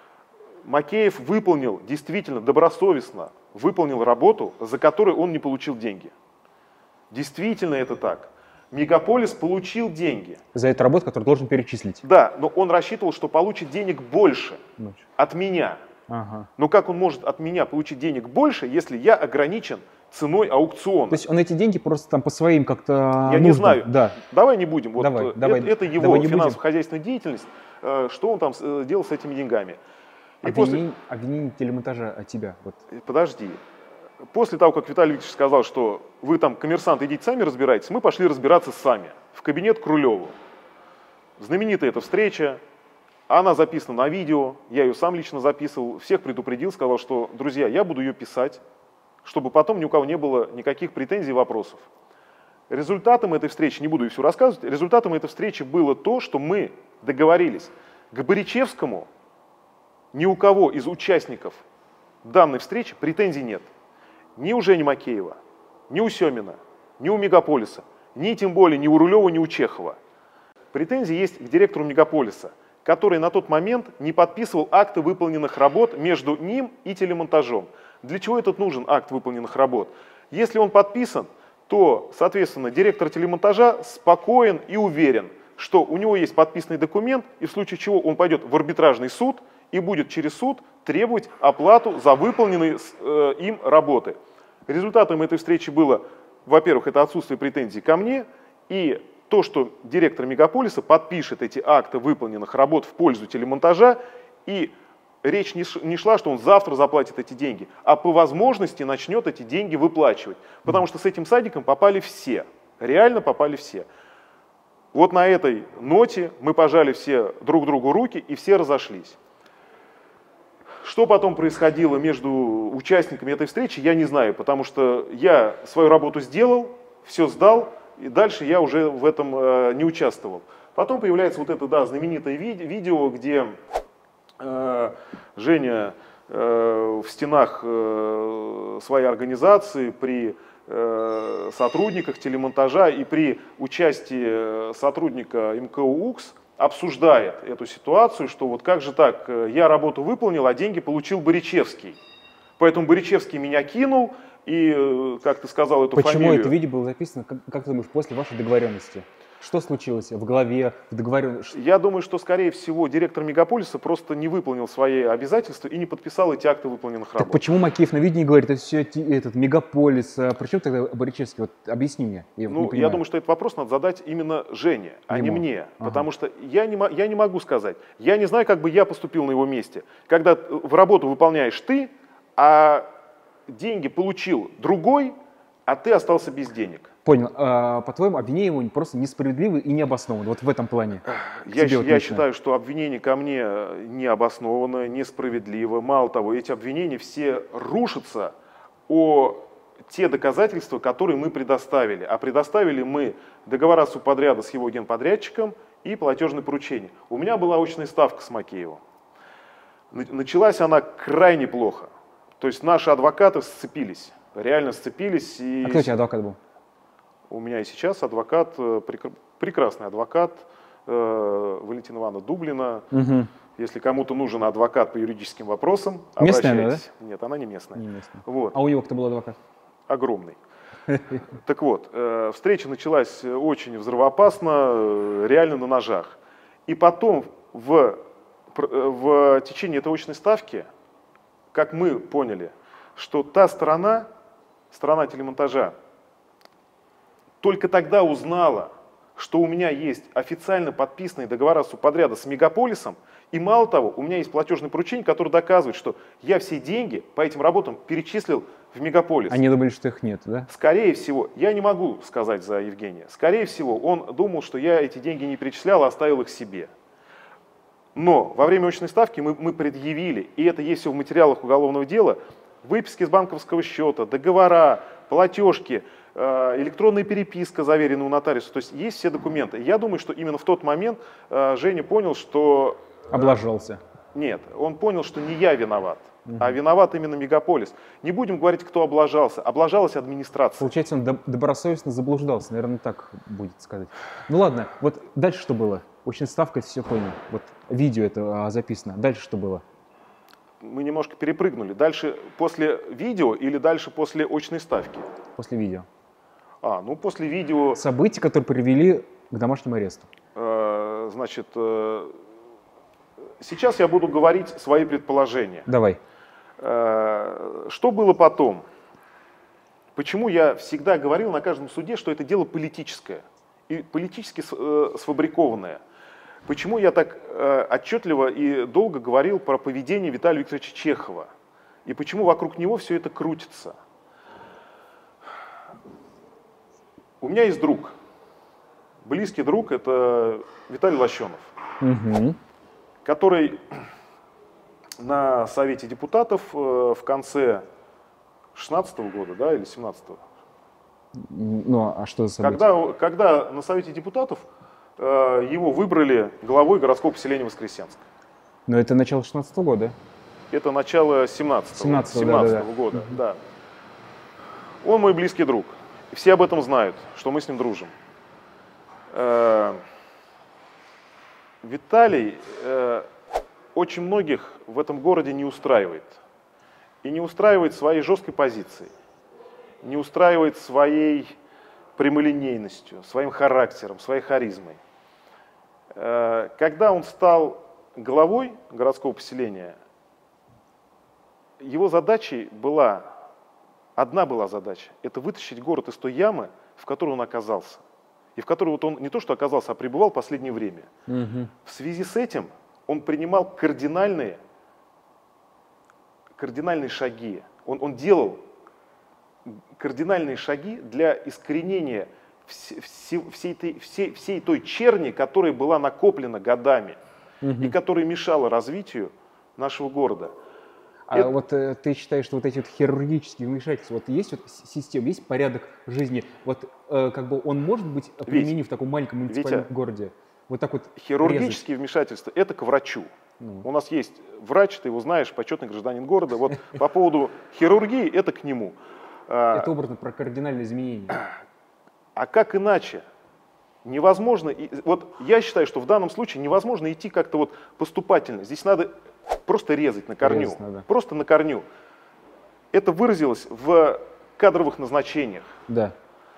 Макеев выполнил, действительно, добросовестно выполнил работу, за которую он не получил деньги. Действительно это так. Мегаполис получил деньги. За эту работу, которую должен перечислить. Да, но он рассчитывал, что получит денег больше от меня. Ага. Но как он может от меня получить денег больше, если я ограничен ценой аукциона? То есть он эти деньги просто там по своим как-то Я не знаю. Да. Давай не будем. Вот это его финансово-хозяйственная деятельность. Что он там делал с этими деньгами? Обвинение телемонтажа от тебя. Вот. Подожди. После того, как Виталий Викторович сказал, что вы там, коммерсанты, идите сами разбирайтесь, мы пошли разбираться сами в кабинет к Рулеву. Знаменитая эта встреча, она записана на видео, я ее сам лично записывал, всех предупредил, сказал, что, друзья, я буду ее писать, чтобы потом ни у кого не было никаких претензий и вопросов. Результатом этой встречи, не буду все рассказывать, результатом этой встречи было то, что мы договорились. К Боричевскому ни у кого из участников данной встречи претензий нет. Ни у Жени Макеева, ни у Семина, ни у Мегаполиса, ни тем более ни у Рулева, ни у Чехова. Претензии есть к директору Мегаполиса, который на тот момент не подписывал акты выполненных работ между ним и телемонтажом. Для чего этот нужен акт выполненных работ? Если он подписан, то, соответственно, директор телемонтажа спокоен и уверен, что у него есть подписанный документ, и в случае чего он пойдет в арбитражный суд и будет через суд требовать оплату за выполненные им работы. Результатом этой встречи было, во-первых, это отсутствие претензий ко мне, и то, что директор Мегаполиса подпишет эти акты выполненных работ в пользу телемонтажа, и речь не шла, что он завтра заплатит эти деньги, а по возможности начнет эти деньги выплачивать. Потому что с этим садиком попали все, реально попали все. Вот на этой ноте мы пожали все друг другу руки и все разошлись. Что потом происходило между участниками этой встречи, я не знаю, потому что я свою работу сделал, все сдал, и дальше я уже в этом не участвовал. Потом появляется вот это, знаменитое видео, где Женя в стенах своей организации при сотрудниках телемонтажа и при участии сотрудника МКУ УКС обсуждает эту ситуацию, что вот как же так, я работу выполнил, а деньги получил Боричевский. Поэтому Боричевский меня кинул, и, как ты сказал, эту фамилию... Почему это видео было записано, как ты думаешь, после вашей договоренности? Что случилось в голове, в договоренности? Я думаю, что, скорее всего, директор Мегаполиса просто не выполнил свои обязательства и не подписал эти акты выполненных работ. Так почему Макеев на видео говорит, это все этот Мегаполис, причем тогда Боричевский? Вот объясни мне. Я думаю, что этот вопрос надо задать именно Жене, а не мне. Ага. Потому что я не могу сказать. Я не знаю, как бы я поступил на его месте. Когда в работу выполняешь ты, а деньги получил другой, а ты остался без денег. Понял. По-твоему, обвинение его просто несправедливо и необоснованно. Вот в этом плане. Я считаю, что обвинение ко мне необоснованно, несправедливо. Мало того, эти обвинения все рушатся о те доказательства, которые мы предоставили. А предоставили мы договора субподряда с его генподрядчиком и платежное поручение. У меня была очная ставка с Макеевым. Началась она крайне плохо. То есть наши адвокаты сцепились. Реально сцепились. А кто у тебя адвокат был? У меня и сейчас адвокат, прекрасный адвокат, Валентина Ивановна Дублина. Угу. Если кому-то нужен адвокат по юридическим вопросам, Местная она, обращайтесь. Нет, она не местная. Не местная. Вот. А у него кто был адвокат? Огромный. Так вот, встреча началась очень взрывоопасно, реально на ножах. И потом в течение этой очной ставки, как мы поняли, что та сторона телемонтажа, только тогда узнала, что у меня есть официально подписанные договора субподряда с Мегаполисом, и мало того, у меня есть платежный поручение, который доказывает, что я все деньги по этим работам перечислил в Мегаполис. Они думали, что их нет, да? Скорее всего, я не могу сказать за Евгения, скорее всего, он думал, что я эти деньги не перечислял, а оставил их себе. Но во время очной ставки мы предъявили, и это есть все в материалах уголовного дела, выписки с банковского счета, договора, платежки, электронная переписка, заверенная у нотариуса. То есть есть все документы. Я думаю, что именно в тот момент Женя понял, что... Облажался. Нет, он понял, что не я виноват, а виноват именно Мегаполис. Не будем говорить, кто облажался. Облажалась администрация. Получается, он добросовестно заблуждался, наверное, так будет сказать. Ну ладно, вот дальше что было? Очень ставка, это все понял. Вот видео это записано. Дальше что было? Мы немножко перепрыгнули. Дальше после видео или дальше после очной ставки? После видео. Ну после видео... События, которые привели к домашнему аресту. Значит, сейчас я буду говорить свои предположения. Давай. Что было потом? Почему я всегда говорил на каждом суде, что это дело политическое и политически сфабрикованное? Почему я так отчетливо и долго говорил про поведение Виталия Викторовича Чехова? И почему вокруг него все это крутится? У меня есть друг, близкий друг, это Виталий Лощенов, который на Совете депутатов в конце 16-го года, да, или 17-го? Ну, а что за событие? Когда на Совете депутатов его выбрали главой городского поселения Воскресенск. Но это начало 16-го года. Это начало 17-го года, да. Он мой близкий друг. Все об этом знают, что мы с ним дружим. Виталий очень многих в этом городе не устраивает. И не устраивает своей жесткой позицией, не устраивает своей прямолинейностью, своим характером, своей харизмой. Когда он стал главой городского поселения, его задачей была, одна была задача, это вытащить город из той ямы, в которой он оказался. И в которой вот он не то что оказался, а пребывал в последнее время. В связи с этим он принимал кардинальные шаги. Он делал кардинальные шаги для искоренения всей той черни, которая была накоплена годами и которая мешала развитию нашего города. А вот ты считаешь, что вот эти вот хирургические вмешательства, вот есть вот система, есть порядок жизни, вот как бы он может быть применим в таком маленьком муниципальном городе? Вот так вот хирургические вмешательства – это к врачу. У нас есть врач, ты его знаешь, почетный гражданин города. Вот по поводу хирургии – это к нему. Это образно про кардинальные изменения. А как иначе? Невозможно. Вот я считаю, что в данном случае невозможно идти как-то вот поступательно. Здесь надо просто резать на корню. Просто на корню. Это выразилось в кадровых назначениях. Да.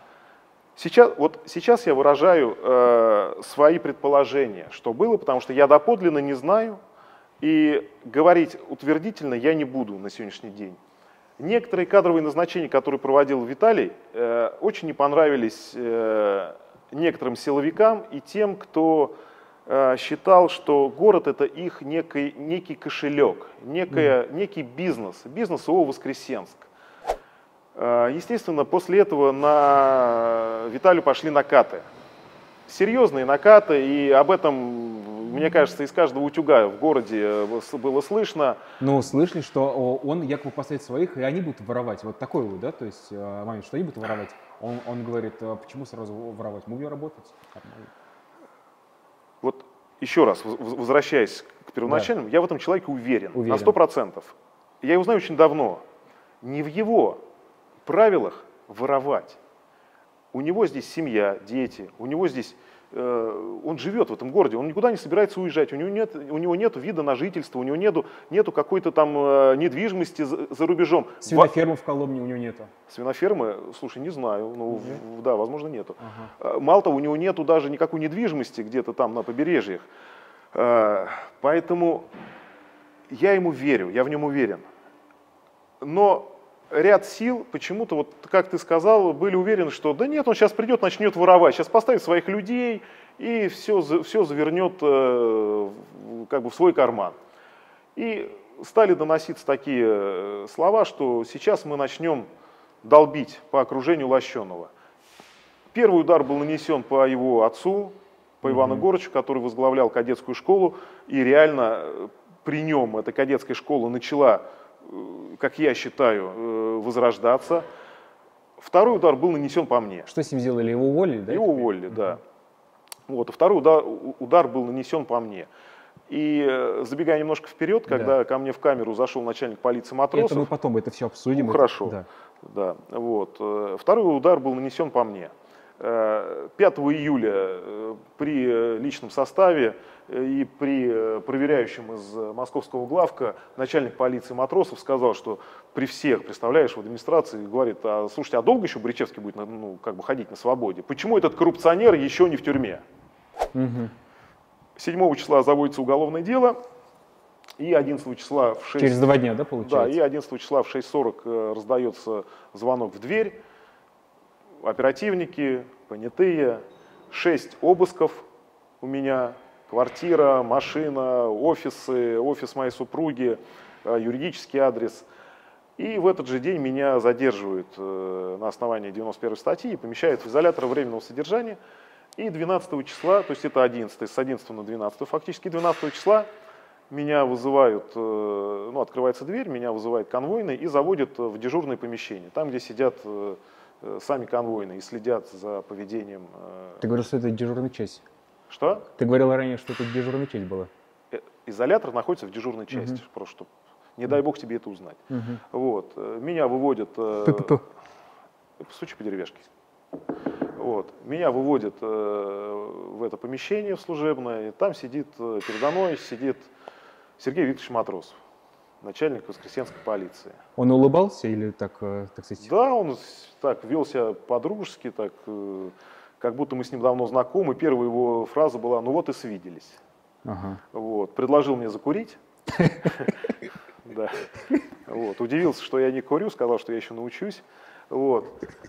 Сейчас я выражаю свои предположения, что было, потому что я доподлинно не знаю, и говорить утвердительно я не буду на сегодняшний день. Некоторые кадровые назначения, которые проводил Виталий, очень не понравились некоторым силовикам и тем, кто считал, что город это их некий кошелек, некий бизнес ООО «Воскресенск». Естественно, после этого на Виталию пошли накаты. Серьезные накаты, и об этом, мне кажется, из каждого утюга в городе было слышно. Ну, слышали, что он якобы поставит своих, и они будут воровать. Вот такой вот, да, то есть момент, что они будут воровать. Он говорит, почему сразу воровать? Мы будем работать. Вот еще раз, возвращаясь к первоначальному, я в этом человеке уверен. На 100%. Я его знаю очень давно. Не в его правилах воровать. У него здесь семья, дети, у него здесь он живет в этом городе, он никуда не собирается уезжать, у него нет вида на жительство, у него нету какой-то там недвижимости за рубежом. Свинофермы в Коломне у него нету. Свинофермы, слушай, не знаю, ну, да, возможно, нету. Мало того, у него нету даже никакой недвижимости где-то там на побережьях. Поэтому я ему верю, я в нем уверен. Но ряд сил почему-то, вот как ты сказал, были уверены, что да нет, он сейчас придет, начнет воровать, сейчас поставит своих людей и все завернет как бы в свой карман. И стали доноситься такие слова, что сейчас мы начнем долбить по окружению Лощеного. Первый удар был нанесен по его отцу, по Ивану Егорычу, который возглавлял кадетскую школу, и реально при нем эта кадетская школа начала, как я считаю, возрождаться. Второй удар был нанесен по мне. Что с ним сделали? Его уволили, да? Его уволили, да. Вот, второй удар был нанесен по мне. И забегая немножко вперед, когда ко мне в камеру зашел начальник полиции Матросов. Это мы потом это все обсудим. Ну, хорошо. Да, вот. Второй удар был нанесен по мне. 5 июля при личном составе и при проверяющем из московского главка начальник полиции Матросов сказал, что при всех, представляешь, в администрации, говорит, слушайте, а долго еще Бричевский будет как бы ходить на свободе? Почему этот коррупционер еще не в тюрьме? 7 числа заводится уголовное дело, и 11 числа в 6... Через 2 дня, да, получается? Да, и 11 числа в 6:40 раздается звонок в дверь. Оперативники, понятые, 6 обысков у меня, квартира, машина, офисы, офис моей супруги, юридический адрес. И в этот же день меня задерживают на основании 91 статьи и помещают в изолятор временного содержания. И 12 числа, то есть это 11, с 11 на 12, фактически 12 числа меня вызывают, ну, открывается дверь, меня вызывает конвойный и заводят в дежурное помещение, там, где сидят сами конвойные и следят за поведением. Ты говорил, что это дежурная часть. Что? Ты говорил ранее, что это дежурная часть была. Изолятор находится в дежурной части, просто чтобы, не дай бог, тебе это узнать. Вот. Меня выводят... Постучи по деревяшке. Вот. Меня выводят в это помещение служебное, и там сидит, передо мной сидит Сергей Викторович Матросов, начальник Воскресенской полиции. Он улыбался или так сказать? Да, он так вел себя по-дружески, так, как будто мы с ним давно знакомы. Первая его фраза была: ну вот и свиделись. Вот. Предложил мне закурить. Да. Вот. Удивился, что я не курю, сказал, что я еще научусь. Вот.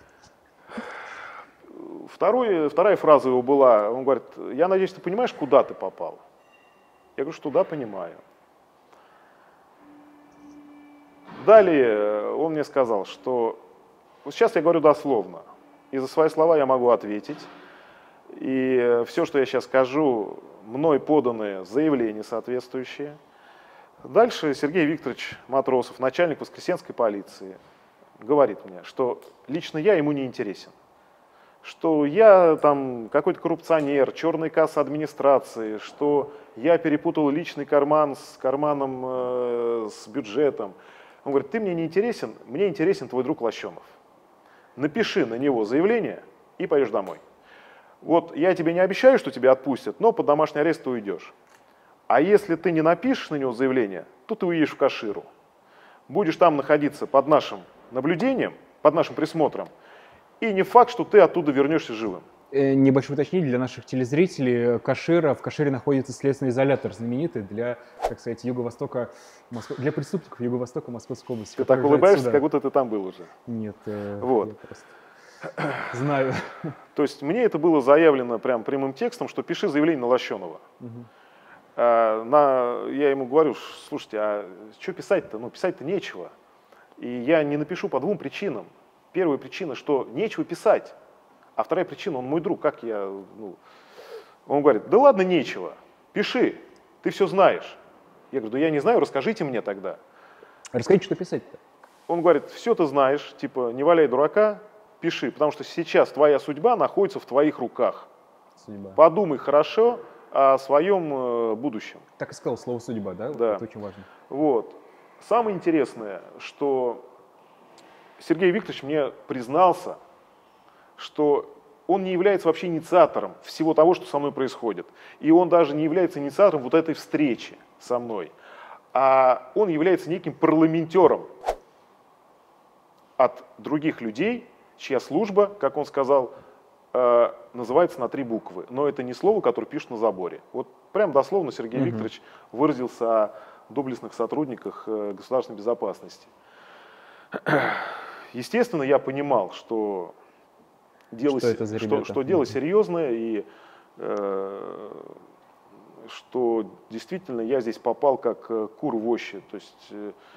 Вторая фраза его была, он говорит: я надеюсь, ты понимаешь, куда ты попал? Я говорю, что да, понимаю. Далее он мне сказал, что вот сейчас я говорю дословно, и за свои слова я могу ответить, и все, что я сейчас скажу, мной поданы заявления соответствующие. Дальше Сергей Викторович Матросов, начальник Воскресенской полиции, говорит мне, что лично я ему не интересен, что я там какой-то коррупционер, черная касса администрации, что я перепутал личный карман с карманом с бюджетом. Он говорит: ты мне не интересен, мне интересен твой друг Лощенов. Напиши на него заявление и поедешь домой. Вот я тебе не обещаю, что тебя отпустят, но под домашний арест ты уйдешь. А если ты не напишешь на него заявление, то ты уедешь в Каширу. Будешь там находиться под нашим наблюдением, под нашим присмотром, и не факт, что ты оттуда вернешься живым. Небольшое уточнение для наших телезрителей. Кашира. В Кашире находится следственный изолятор, знаменитый для, так сказать, юго-востока, для преступников юго-востока Московской области. Ты так улыбаешься, как будто ты там был уже. Нет, вот. Я просто знаю. То есть мне это было заявлено прям прямым текстом, что пиши заявление на Лощенова. Я ему говорю: слушайте, а что писать-то? Ну, писать-то нечего. И я не напишу по 2 причинам. Первая причина, что нечего писать. А вторая причина, он мой друг, как я... Он говорит: да ладно, нечего, пиши, ты все знаешь. Я говорю: да я не знаю, расскажите мне тогда. Расскажите, что писать-то. Он говорит: все ты знаешь, типа, не валяй дурака, пиши, потому что сейчас твоя судьба находится в твоих руках. Судьба. Подумай хорошо о своем будущем. Так и сказал слово «судьба», да? Да. Это очень важно. Вот. Самое интересное, что Сергей Викторович мне признался, что он не является вообще инициатором всего того, что со мной происходит. И он даже не является инициатором вот этой встречи со мной. А он является неким парламентером от других людей, чья служба, как он сказал, называется на 3 буквы. Но это не слово, которое пишут на заборе. Вот прям дословно Сергей Викторович выразился о доблестных сотрудниках государственной безопасности. Естественно, я понимал, что дело серьезное, и что действительно я здесь попал как кур в ощи. То есть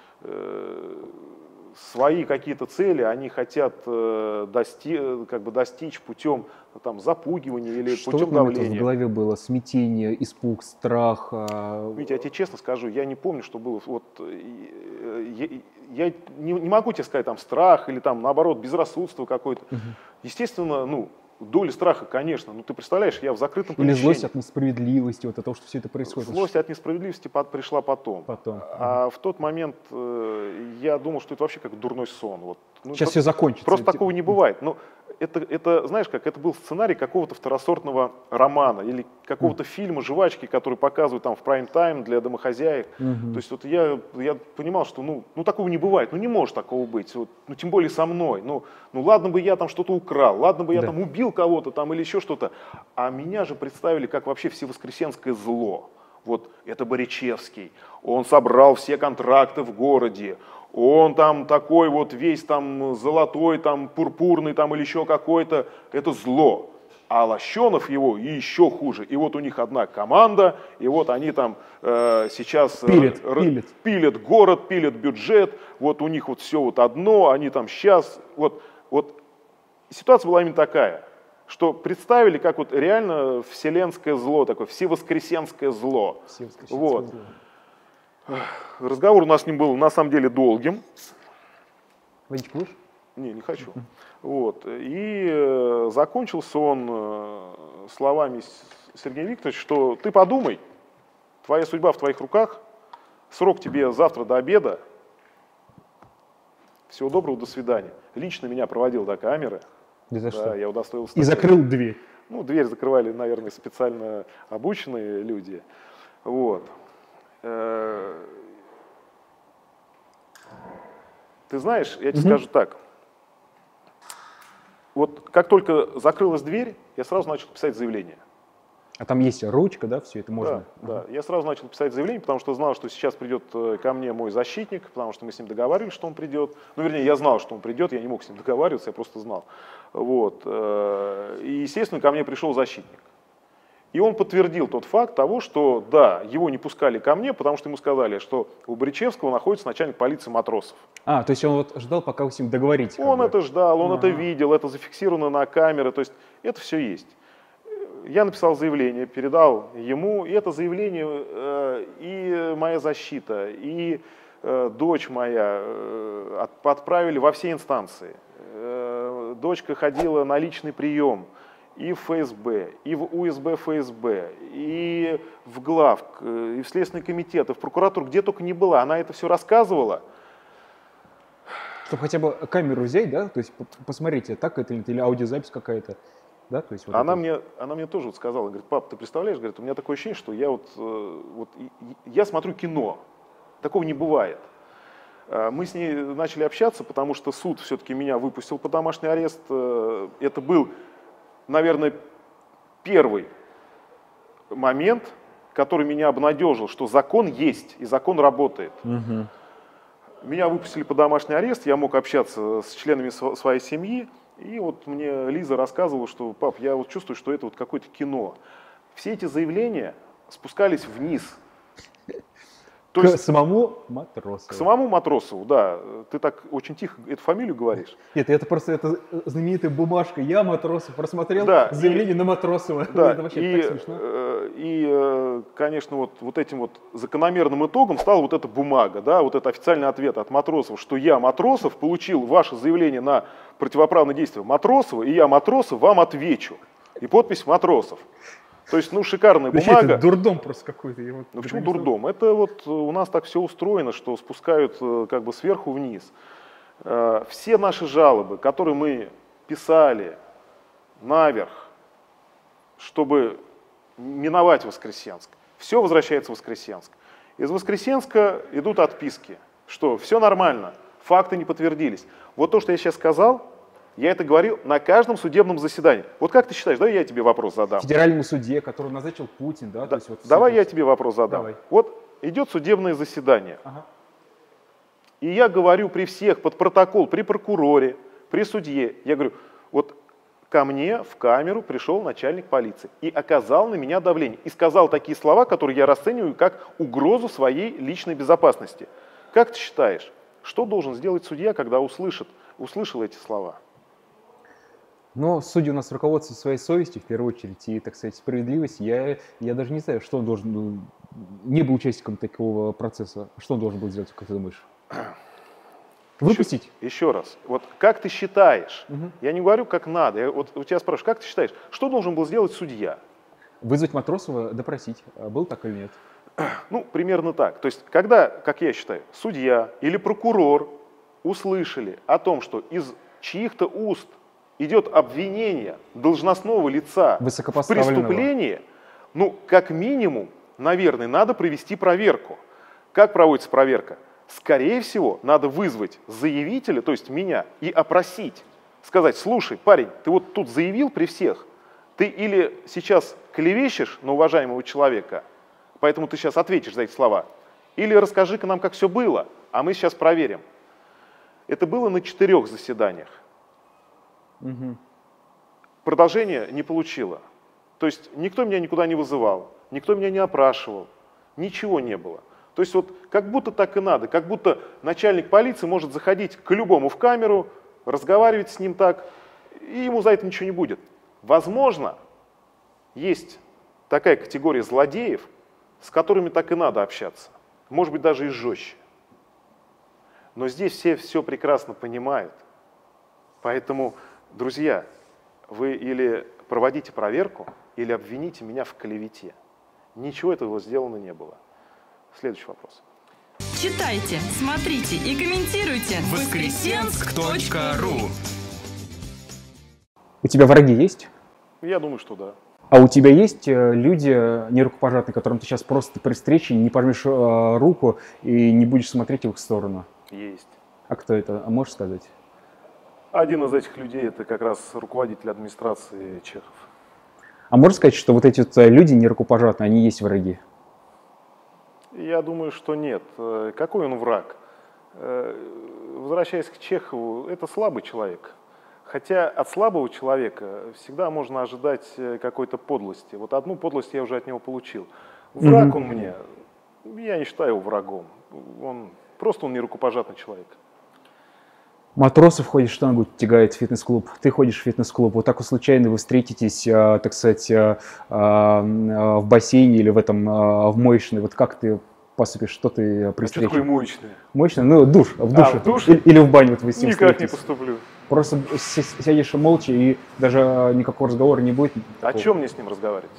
свои какие-то цели они хотят достичь путем там, запугивания или путем давления. Что в голове было? Смятение, испуг, страх? Видите, я тебе честно скажу, я не помню, что было. Вот, я не могу тебе сказать, там, страх или там, наоборот, безрассудство какое-то. Естественно, ну, доля страха, конечно. Ну, ты представляешь, я в закрытом помещении. Или злость от несправедливости, вот от того, что все это происходит. Злость от несправедливости пришла потом. А в тот момент я думал, что это вообще как дурной сон. Вот. Ну, сейчас все закончится. Просто такого не бывает. Но это, знаешь как, это был сценарий какого-то второсортного романа или какого-то фильма «Жвачки», который показывают там в прайм-тайм для домохозяек. То есть вот я понимал, что ну такого не бывает, ну не может такого быть, вот, ну тем более со мной. Ну ладно бы я там что-то украл, ладно бы я там убил кого-то там или еще что-то. А меня же представили как вообще всевоскресенское зло. Вот это Боричевский, он собрал все контракты в городе, он там такой вот весь там золотой, там пурпурный там или еще какой-то, это зло. А Лощенов его и еще хуже. И вот у них одна команда, и вот они там сейчас пилят город, пилят бюджет, вот у них вот все вот одно, они там сейчас, вот ситуация была именно такая. Что представили, как вот реально вселенское зло, такое всевоскресенское зло. Вот. Разговор у нас с ним был на самом деле долгим. Водичку будешь? Не хочу. Вот. И закончился он словами Сергея Викторовича, что ты подумай, твоя судьба в твоих руках, срок тебе завтра до обеда. Всего доброго, до свидания. Лично меня проводил до камеры. За что? Я удостоился. И закрыл дверь. Ну, дверь закрывали, наверное, специально обученные люди. Вот. Ты знаешь, я тебе скажу так. Вот как только закрылась дверь, я сразу начал писать заявление. А там есть ручка, да, все это можно? Да. Я сразу начал писать заявление, потому что знал, что сейчас придет ко мне мой защитник, потому что мы с ним договаривались, что он придет. Ну, вернее, я знал, что он придет, я не мог с ним договариваться, я просто знал. Вот. И, естественно, ко мне пришел защитник. И он подтвердил тот факт того, что, да, его не пускали ко мне, потому что ему сказали, что у Боричевского находится начальник полиции Матросов. То есть он вот ждал, пока вы с ним договоритесь? Он это ждал, он это видел, это зафиксировано на камеры, то есть это все есть. Я написал заявление, передал ему, и это заявление и моя защита, и дочь моя отправили во все инстанции. Дочка ходила на личный прием и в ФСБ, и в УСБ ФСБ, и в главк, и в Следственный комитет, и в прокуратуру, где только не была. Она это все рассказывала. Чтобы хотя бы камеру взять, да, то есть посмотрите, так это или аудиозапись какая-то. Да, то есть вот она мне тоже вот сказала, говорит, пап, ты представляешь, говорит, у меня такое ощущение, что я я смотрю кино, такого не бывает. Мы с ней начали общаться, потому что суд все-таки меня выпустил под домашний арест. Это был, наверное, первый момент, который меня обнадежил, что закон есть и закон работает. Меня выпустили под домашний арест, я мог общаться с членами своей семьи. И вот мне Лиза рассказывала, что, пап, я вот чувствую, что это вот какое-то кино. Все эти заявления спускались вниз. То есть, самому Матросову. К самому Матросову, да. Ты так очень тихо эту фамилию говоришь. Нет, это просто это знаменитая бумажка. Я Матросов просмотрел заявление на Матросова. Да, это вообще так смешно. И, конечно, вот этим вот закономерным итогом стала вот эта бумага, да, вот это официальный ответ от Матросова, что я, Матросов, получил ваше заявление на противоправное действие Матросова, и я, Матросов, вам отвечу. И подпись Матросов. То есть, шикарная бумага. Это дурдом просто какой-то. Ну почему дурдом? Это вот у нас так все устроено, что спускают как бы сверху вниз. Все наши жалобы, которые мы писали, наверх, чтобы миновать Воскресенск. Все возвращается в Воскресенск. Из Воскресенска идут отписки, что все нормально, факты не подтвердились. Вот то, что я сейчас сказал, я это говорил на каждом судебном заседании. Вот как ты считаешь, давай я тебе вопрос задам. Федеральному суде, который назначил Путин, да? Да, То есть вот давай я тебе вопрос задам. Давай. Вот идет судебное заседание. Ага. И я говорю при всех, под протокол, при прокуроре, при судье, я говорю, вот ко мне в камеру пришел начальник полиции и оказал на меня давление. И сказал такие слова, которые я расцениваю как угрозу своей личной безопасности. Как ты считаешь, что должен сделать судья, когда услышал эти слова? Но судьи у нас руководствуются своей совестью, в первую очередь, и, так сказать, справедливость. Я даже не знаю, что он должен, не был участником такого процесса, что он должен был сделать, как ты думаешь? Выпустить? Еще раз, вот как ты считаешь, я не говорю, как надо, я вот у тебя спрашиваю, как ты считаешь, что должен был сделать судья? Вызвать Матросова, допросить. Был так или нет? Ну, примерно так. То есть, когда, как я считаю, судья или прокурор услышали о том, что из чьих-то уст идет обвинение должностного лица в преступлении, ну, как минимум, наверное, надо провести проверку. Как проводится проверка? Скорее всего, надо вызвать заявителя, то есть меня, и опросить. Сказать, слушай, парень, ты вот тут заявил при всех, ты или сейчас клевещешь на уважаемого человека, поэтому ты сейчас ответишь за эти слова, или расскажи-ка нам, как все было, а мы сейчас проверим. Это было на 4 заседаниях. Продолжения не получило. То есть никто меня никуда не вызывал, никто меня не опрашивал, ничего не было. То есть вот как будто так и надо, как будто начальник полиции может заходить к любому в камеру, разговаривать с ним так, и ему за это ничего не будет. Возможно, есть такая категория злодеев, с которыми так и надо общаться. Может быть, даже и жестче. Но здесь все прекрасно понимают. Поэтому, друзья, вы или проводите проверку, или обвините меня в клевете. Ничего этого сделано не было. Следующий вопрос. Читайте, смотрите и комментируйте. Воскресенск.ру. У тебя враги есть? Я думаю, что да. А у тебя есть люди нерукопожатные, которым ты сейчас просто при встрече не пожмешь руку и не будешь смотреть в их сторону? Есть. А кто это? А можешь сказать? Один из этих людей – это как раз руководитель администрации Чехов. А можешь сказать, что вот эти вот люди нерукопожатные, они есть враги? Я думаю, что нет. Какой он враг? Возвращаясь к Чехову, это слабый человек. Хотя от слабого человека всегда можно ожидать какой-то подлости. Вот одну подлость я уже от него получил. Враг он мне, я не считаю его врагом. Просто он нерукопожатный человек. Матросов ходит, что-нибудь тягает в фитнес-клуб, ты ходишь в фитнес-клуб, вот так вот случайно вы встретитесь, так сказать, в бассейне или в моечной, вот как ты поступишь, что ты при встрече? А что такое моечная? Моечная? Ну, в душе. В душе? Или в баню вот вы с ним Никак встретитесь. не поступлю. Просто сядешь молча и даже никакого разговора не будет. О чем мне с ним разговаривать?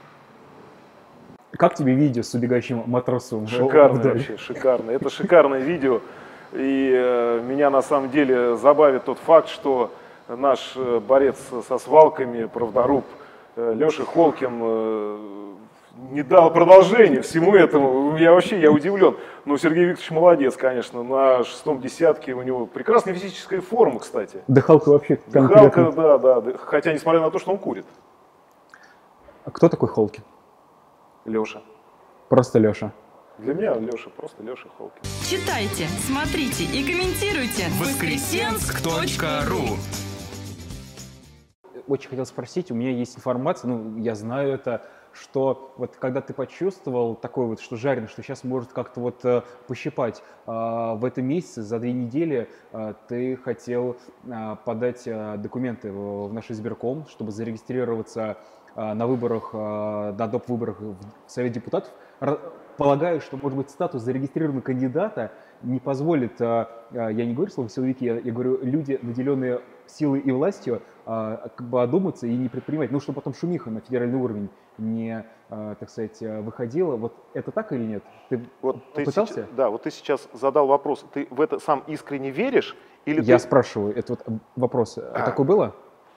Как тебе видео с убегающим матросом? Шикарно вообще, шикарно. Это шикарное видео. И меня на самом деле забавит тот факт, что наш борец со свалками, правдоруб Леша Холкин не дал продолжения всему этому. Я удивлен. Но Сергей Викторович молодец, конечно. На 6-м десятке у него прекрасная физическая форма, кстати. Дыхалка вообще конкретно. Дыхалка, да. Хотя, несмотря на то, что он курит. А кто такой Холкин? Леша. Просто Леша. Для меня Леша, просто Леша Холкин. Читайте, смотрите и комментируйте. Воскресенск.ру. Очень хотел спросить, у меня есть информация, я знаю это, что вот когда ты почувствовал такое вот, что жареное, что сейчас может как-то вот пощипать, в этом месяце, за 2 недели ты хотел подать документы в наш избирком, чтобы зарегистрироваться на выборах, на доп. Выборах в Совет депутатов. Полагаю, что, может быть, статус зарегистрированного кандидата не позволит, я не говорю слово силовики, я говорю люди, наделенные силой и властью, как бы одуматься и не предпринимать, чтобы потом шумиха на федеральный уровень не, так сказать, выходила. Вот это так или нет? Ты пытался? Вот ты сейчас задал вопрос, ты в это сам искренне веришь? Или я спрашиваю, это вот вопрос, такое было?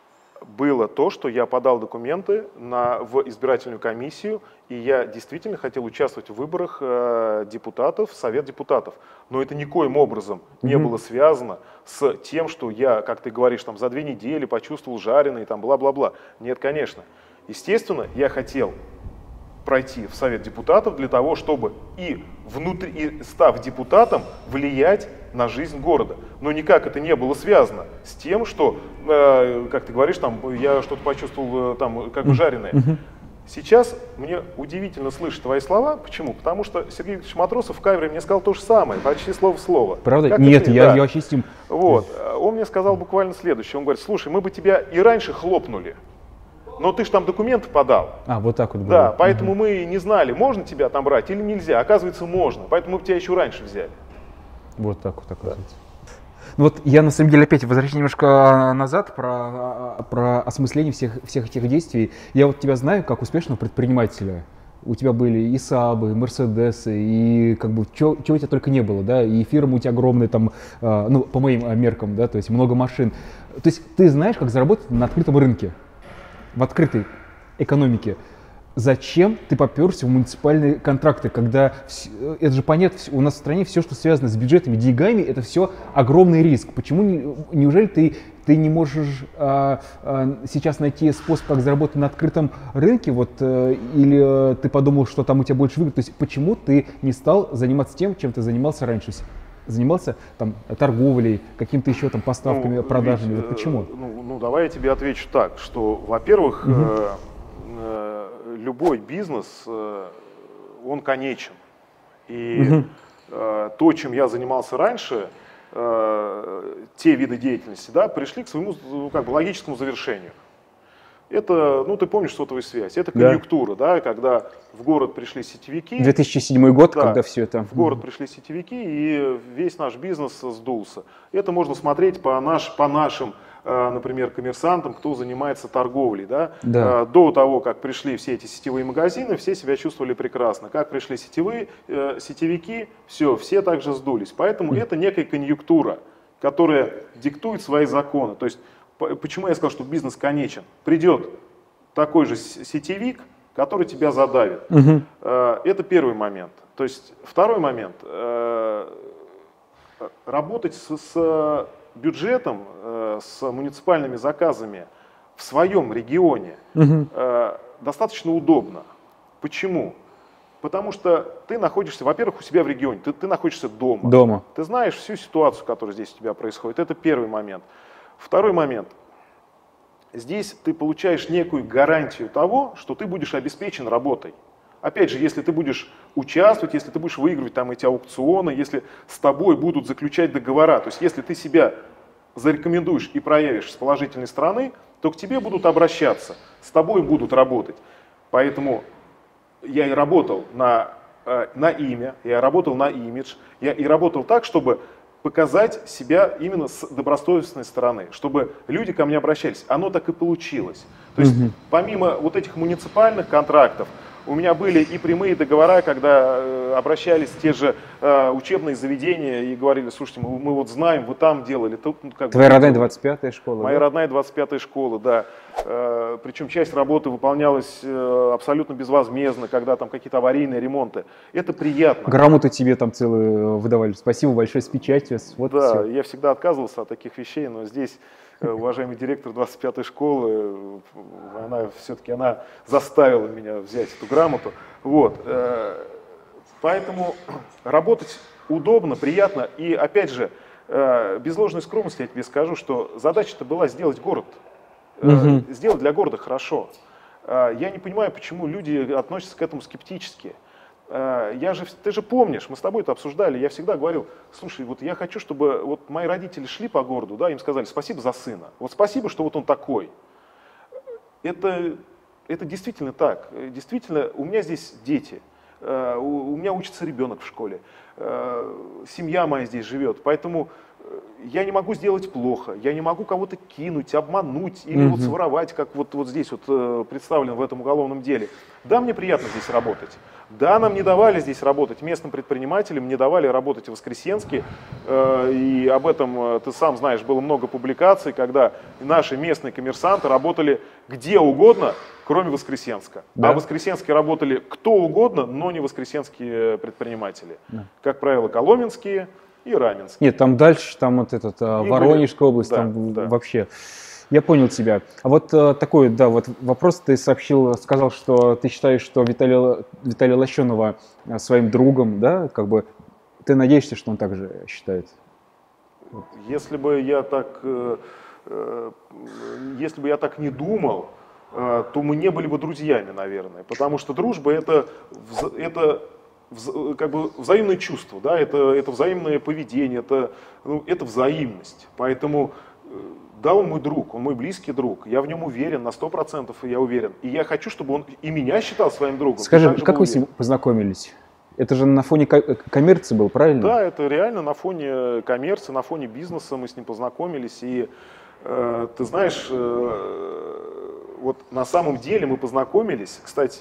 было то, что я подал документы в избирательную комиссию, и я действительно хотел участвовать в выборах депутатов, в Совет депутатов. Но это никоим образом не было связано с тем, что я, как ты говоришь, там, за 2 недели почувствовал жареный, там, бла-бла-бла. Нет, конечно. Естественно, я хотел пройти в Совет депутатов для того, чтобы и став депутатом, влиять на жизнь города. Но никак это не было связано с тем, что, как ты говоришь, там, я что-то почувствовал там, как бы жареное. Сейчас мне удивительно слышать твои слова. Почему? Потому что Сергей Викторович Матросов в камере мне сказал то же самое, почти слово в слово. Правда? Как Нет, я вообще с ним... Вот. Он мне сказал буквально следующее. Он говорит, слушай, мы бы тебя и раньше хлопнули, но ты же там документы подал. Вот так вот было. Да, поэтому мы не знали, можно тебя там брать или нельзя. Оказывается, можно. Поэтому мы бы тебя еще раньше взяли. Вот так вот, оказывается. Ну вот я на самом деле опять возвращаюсь немножко назад про осмысление всех этих действий. Я вот тебя знаю как успешного предпринимателя. У тебя были и Саабы, и Мерседесы, и как бы чего у тебя только не было, да, и фирмы у тебя огромные там, ну, по моим меркам, да, то есть много машин. То есть ты знаешь, как заработать на открытом рынке, в открытой экономике. Зачем ты попёрся в муниципальные контракты, когда, это же понятно, у нас в стране все, что связано с бюджетами, деньгами, это все огромный риск. Почему, неужели ты не можешь сейчас найти способ, как заработать на открытом рынке, вот, или ты подумал, что там у тебя больше выгод? То есть почему ты не стал заниматься тем, чем ты занимался раньше? Занимался там торговлей, какими-то еще там поставками, продажами. Вот почему? Ну, давай я тебе отвечу так, что, во-первых, любой бизнес, он конечен. И то, чем я занимался раньше, те виды деятельности, да, пришли к своему как бы логическому завершению. Это, ну, ты помнишь сотовую связь, это конъюнктура, да, когда в город пришли сетевики. 2007 год, да, когда все это... В город пришли сетевики, и весь наш бизнес сдулся. Это можно смотреть по нашим, например, коммерсантам, кто занимается торговлей. Да? До того, как пришли все эти сетевые магазины, все себя чувствовали прекрасно. Как пришли сетевики, все также сдулись. Поэтому это некая конъюнктура, которая диктует свои законы. То есть, почему я сказал, что бизнес конечен? Придет такой же сетевик, который тебя задавит. Это первый момент. То есть второй момент. Работать с бюджетом, с муниципальными заказами в своем регионе достаточно удобно. Почему? Потому что ты находишься, во-первых, у себя в регионе, ты находишься дома. Ты знаешь всю ситуацию, которая здесь у тебя происходит. Это первый момент. Второй момент. Здесь ты получаешь некую гарантию того, что ты будешь обеспечен работой. Опять же, если ты будешь участвовать, если ты будешь выигрывать там эти аукционы, если с тобой будут заключать договора, то есть если ты себя зарекомендуешь и проявишь с положительной стороны, то к тебе будут обращаться, с тобой будут работать. Поэтому я и работал на имя, я работал на имидж, я и работал так, чтобы показать себя именно с добросовестной стороны, чтобы люди ко мне обращались. Оно так и получилось. То есть помимо вот этих муниципальных контрактов, у меня были и прямые договора, когда обращались те же учебные заведения и говорили, слушайте, мы вот знаем, вы там делали. Тут, ну, как Твоя родная 25-я школа? Моя родная 25-я школа, да. Причем часть работы выполнялась абсолютно безвозмездно, когда там какие-то аварийные ремонты. Это приятно. Грамоты тебе там целые выдавали. Спасибо большое, с печатью. Вот да, все. Я всегда отказывался от таких вещей, но здесь уважаемый директор 25-й школы, она все-таки заставила меня взять эту грамоту. Вот. Поэтому работать удобно, приятно. И опять же, без ложной скромности я тебе скажу, что задача-то была сделать город, сделать для города хорошо. Я не понимаю, почему люди относятся к этому скептически. Ты же помнишь, мы с тобой это обсуждали, я всегда говорил, слушай, вот я хочу, чтобы вот мои родители шли по городу, да, им сказали спасибо за сына, вот спасибо, что вот он такой. Это действительно так, действительно, у меня здесь дети, у меня учится ребенок в школе, семья моя здесь живет, поэтому я не могу сделать плохо, я не могу кого-то кинуть, обмануть или вот своровать, как вот здесь вот представлено в этом уголовном деле. Да, мне приятно здесь работать. Да, нам не давали здесь работать, местным предпринимателям не давали работать в Воскресенске. И об этом, ты сам знаешь, было много публикаций, когда наши местные коммерсанты работали где угодно, кроме Воскресенска. Да. А в Воскресенске работали кто угодно, но не воскресенские предприниматели. Да. Как правило, коломенские и раменские. Нет, там дальше, там вот этот Воронежская область, да, там да. Вообще. Я понял тебя. А вот такой, да, вот вопрос ты сказал, что ты считаешь, что Виталия Лощенова своим другом, да, как бы, ты надеешься, что он так же считает? Если бы я так не думал, то мы не были бы друзьями, наверное, потому что дружба это как бы взаимное чувство, да, это взаимное поведение, это взаимность, поэтому да, он мой друг, он мой близкий друг, я в нем уверен, на 100% я уверен, и я хочу, чтобы он и меня считал своим другом. Скажи, как вы с ним познакомились? Это же на фоне коммерции был, правильно? Да, это реально на фоне коммерции, на фоне бизнеса мы с ним познакомились, и ты знаешь, вот на самом деле мы познакомились, кстати,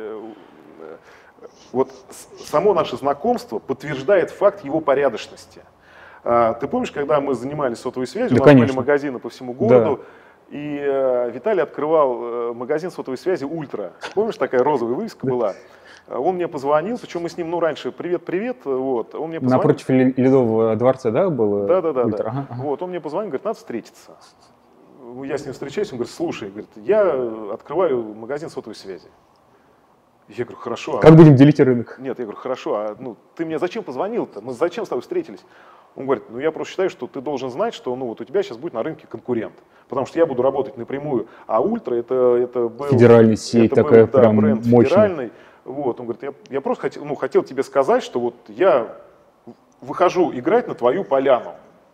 вот само наше знакомство подтверждает факт его порядочности. Ты помнишь, когда мы занимались сотовой связью, да, у нас были магазины по всему городу, да. И Виталий открывал магазин сотовой связи «Ультра». Помнишь, такая розовая вывеска была? Он мне позвонил, причем мы с ним, раньше привет-привет, вот, он мне позвонил. Напротив Ледового дворца, да, было? Да. Ага. Вот, он мне позвонил, говорит, надо встретиться. Я с ним встречаюсь, он говорит, слушай, говорит, я открываю магазин сотовой связи. Я говорю, хорошо. Как будем делить рынок? Нет, я говорю, хорошо, ты мне зачем позвонил-то? Мы зачем с тобой встретились? Он говорит, я просто считаю, что ты должен знать, что у тебя сейчас будет на рынке конкурент. Потому что я буду работать напрямую, а Ультра это был... Федеральная сеть такая, был, да, прям бренд мощный. Федеральный. Вот, он говорит, я просто хотел тебе сказать, что вот я выхожу играть на твою поляну.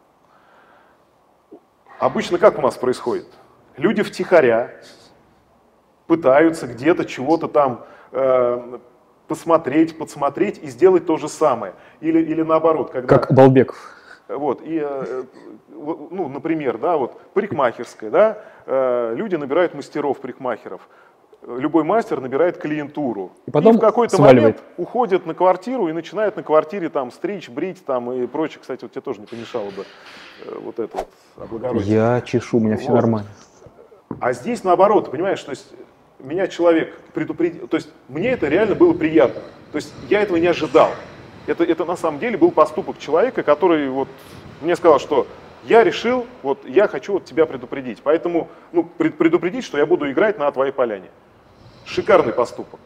Обычно как у нас происходит? Люди втихаря пытаются где-то чего-то там посмотреть, подсмотреть и сделать то же самое. Или наоборот. Когда, как Балбеков. Вот, например, да, вот парикмахерская, да, люди набирают мастеров-парикмахеров. Любой мастер набирает клиентуру. И потом в какой-то момент уходят на квартиру и начинают на квартире там стричь, брить там и прочее. Кстати, вот тебе тоже не помешало бы вот это вот облагородить. Я чешу, у меня все нормально. А здесь наоборот, понимаешь, то есть меня человек предупредил, то есть мне это реально было приятно. То есть я этого не ожидал. Это на самом деле был поступок человека, который вот мне сказал, что я решил, вот я хочу вот тебя предупредить. Поэтому предупредить, что я буду играть на твоей поляне. Шикарный поступок.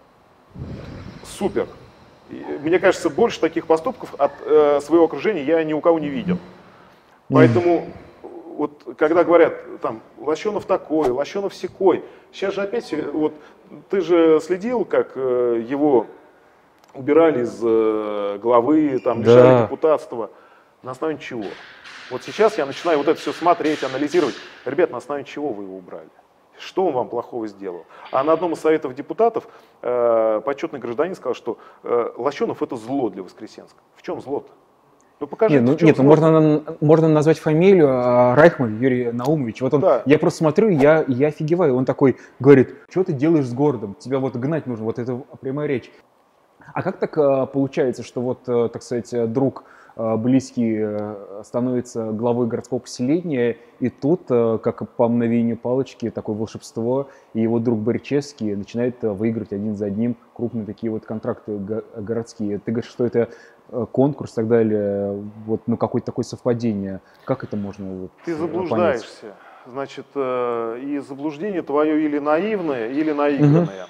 Супер. Мне кажется, больше таких поступков от своего окружения я ни у кого не видел. Поэтому вот когда говорят, там, Лощенов такой, Лощенов сякой, сейчас же опять, вот ты же следил, как его убирали из главы, там, лишали депутатства. На основании чего? Вот сейчас я начинаю вот это все смотреть, анализировать. Ребят, на основании чего вы его убрали? Что он вам плохого сделал? А на одном из советов депутатов почетный гражданин сказал, что Лощенов это зло для Воскресенска. В чем зло-то? Ну покажи. Нет, можно назвать фамилию Райхман Юрий Наумович. Вот он, да. Я просто смотрю, я офигеваю. Он такой говорит, что ты делаешь с городом? Тебя вот гнать нужно, вот это прямая речь. А как так получается, что вот, так сказать, друг близкий становится главой городского поселения, и тут, как по мгновению палочки, такое волшебство, и его друг Боричевский начинает выигрывать один за одним крупные такие вот контракты городские. Ты говоришь, что это конкурс и так далее, вот, какое-то такое совпадение. Как это можно вот, Ты заблуждаешься. Понять? Значит, и заблуждение твое или наивное, или наигранное.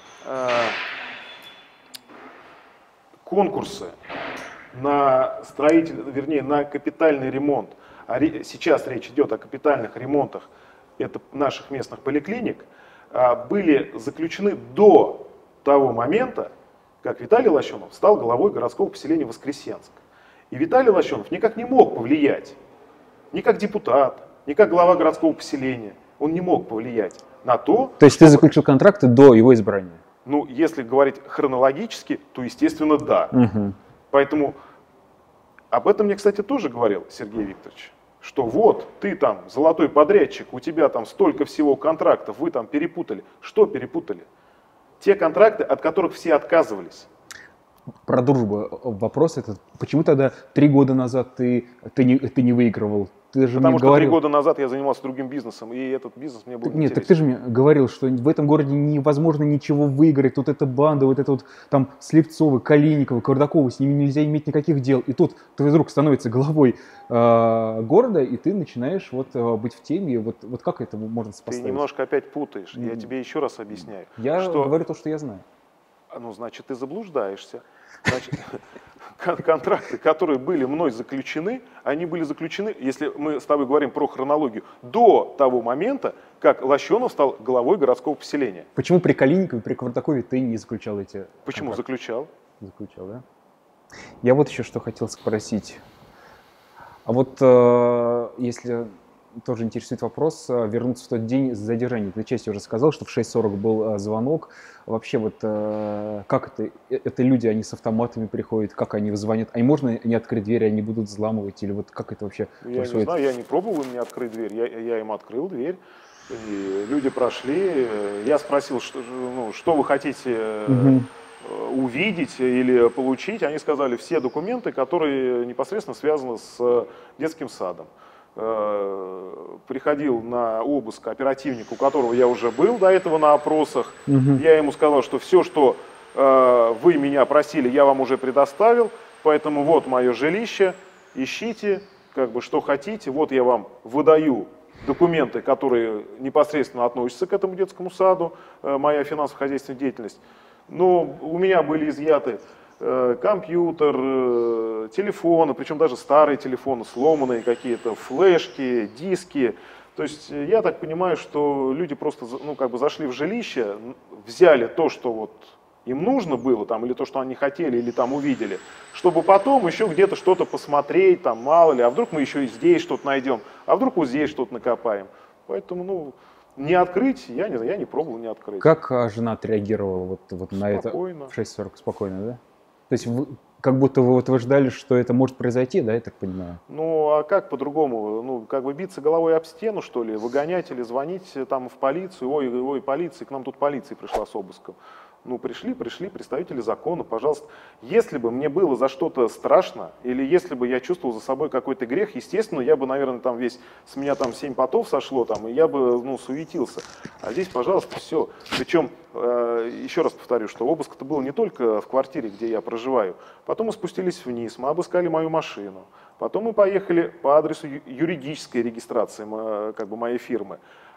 Конкурсы на на капитальный ремонт, а сейчас речь идет о капитальных ремонтах наших местных поликлиник, были заключены до того момента, как Виталий Лощенов стал главой городского поселения Воскресенск. И Виталий Лощенов никак не мог повлиять, ни как депутат, ни как глава городского поселения, он не мог повлиять на то... То есть ты заключил контракты до его избрания? Ну, если говорить хронологически, то, естественно, да. Поэтому об этом мне, кстати, тоже говорил Сергей Викторович, что вот, ты там золотой подрядчик, у тебя там столько всего контрактов, вы там перепутали. Что перепутали? Те контракты, от которых все отказывались. Про дружбу вопрос этот. Почему тогда 3 года назад ты не выигрывал? Ты же Потому мне что говорил... 3 года назад я занимался другим бизнесом, и этот бизнес мне был Нет, интересен. так ты же мне говорил, что в этом городе невозможно ничего выиграть. Тут эта банда, вот это вот там Слепцовы, Калиниковы, Кардаковы, с ними нельзя иметь никаких дел. И тут твой друг становится главой города, и ты начинаешь быть в теме. Вот как это можно сопоставить? Ты немножко опять путаешь. Я тебе еще раз объясняю. Я говорю то, что я знаю. Ну, значит, ты заблуждаешься. Значит, контракты, которые были мной заключены, они были заключены, если мы с тобой говорим про хронологию, до того момента, как Лощенов стал главой городского поселения. Почему при Калиникове, при Кардакове ты не заключал эти Почему контракты? заключал? Заключал, да? Я вот еще что хотел спросить. А вот если тоже интересует вопрос, вернуться в тот день задержания. Ты часть уже сказал, что в 6:40 был звонок. Вообще вот как это люди, они с автоматами приходят, как они звонят? А можно не открыть дверь, они будут взламывать? Или вот как это вообще происходит? Я не знаю, я не пробовал мне открыть дверь. Я им открыл дверь. И люди прошли. Я спросил, что вы хотите увидеть или получить. Они сказали все документы, которые непосредственно связаны с детским садом. Приходил на обыск оперативник, у которого я уже был до этого на опросах. Я ему сказал, что все, что вы меня просили, я вам уже предоставил. Поэтому вот мое жилище, ищите, что хотите. Вот я вам выдаю документы, которые непосредственно относятся к этому детскому саду, моя финансово-хозяйственная деятельность. Но у меня были изъяты компьютер, телефоны, причем даже старые телефоны, сломанные какие-то, флешки, диски. То есть я так понимаю, что люди просто зашли в жилище, взяли то, что вот им нужно было, там, или то, что они хотели, или там увидели, чтобы потом еще где-то что-то посмотреть, там, мало ли, а вдруг мы еще и здесь что-то найдем, а вдруг вот здесь что-то накопаем. Поэтому, не открыть, я не пробовал не открыть. Как жена отреагировала вот на это в 6:40? Спокойно, да? То есть как будто вы ждали, что это может произойти, да, я так понимаю? Ну, а как по-другому? Биться головой об стену, что ли? Выгонять или звонить там в полицию? Ой, полиция, к нам тут полиция пришла с обыском. Пришли представители закона, пожалуйста. Если бы мне было за что-то страшно, или если бы я чувствовал за собой какой-то грех, естественно, я бы, наверное, с меня 7 потов сошло, и я бы, суетился. А здесь, пожалуйста, все. Причем, еще раз повторю, что обыск-то был не только в квартире, где я проживаю. Потом мы спустились вниз, мы обыскали мою машину. Потом мы поехали по адресу юридической регистрации, моей фирмы.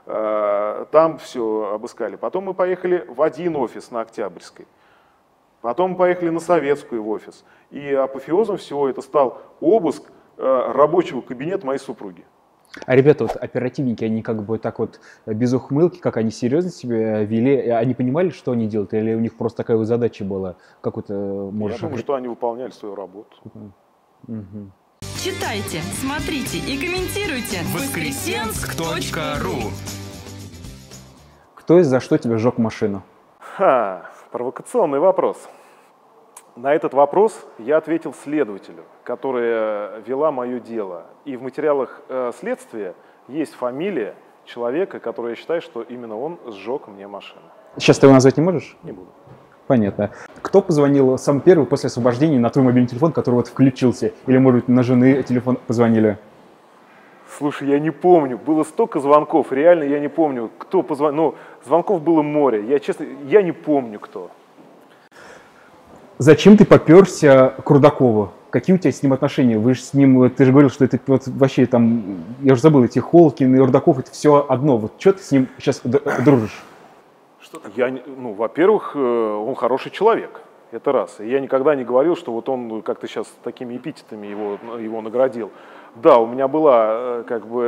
Там все обыскали. Потом мы поехали в один офис на Октябрьской. Потом мы поехали на Советскую в офис. И апофеозом всего это стал обыск рабочего кабинета моей супруги. А ребята, оперативники, они так без ухмылки, как они серьезно себя вели, они понимали, что они делают, или у них просто такая задача была? Я думаю, что они выполняли свою работу. Читайте, смотрите и комментируйте. Воскресенск.ру. Кто и за что тебе сжег машину? Провокационный вопрос. На этот вопрос я ответил следователю, которая вела мое дело. И в материалах следствия есть фамилия человека, который, я считаю, что именно он сжег мне машину. Сейчас ты его назвать не можешь? Не буду. Понятно. Кто позвонил сам первый после освобождения на твой мобильный телефон, который включился? Или, может быть, на жены телефон позвонили? Слушай, я не помню. Было столько звонков. Реально я не помню, кто позвонил. Звонков было море. Я не помню, кто. Зачем ты попёрся к Рудакову? Какие у тебя с ним отношения? Вы же с ним, ты же говорил, что это вообще там, я уже забыл, эти Холкин и Рудаков, это все одно. Что ты с ним сейчас дружишь? Во-первых, он хороший человек, это раз. И я никогда не говорил, что он как-то сейчас такими эпитетами его наградил. Да, у меня была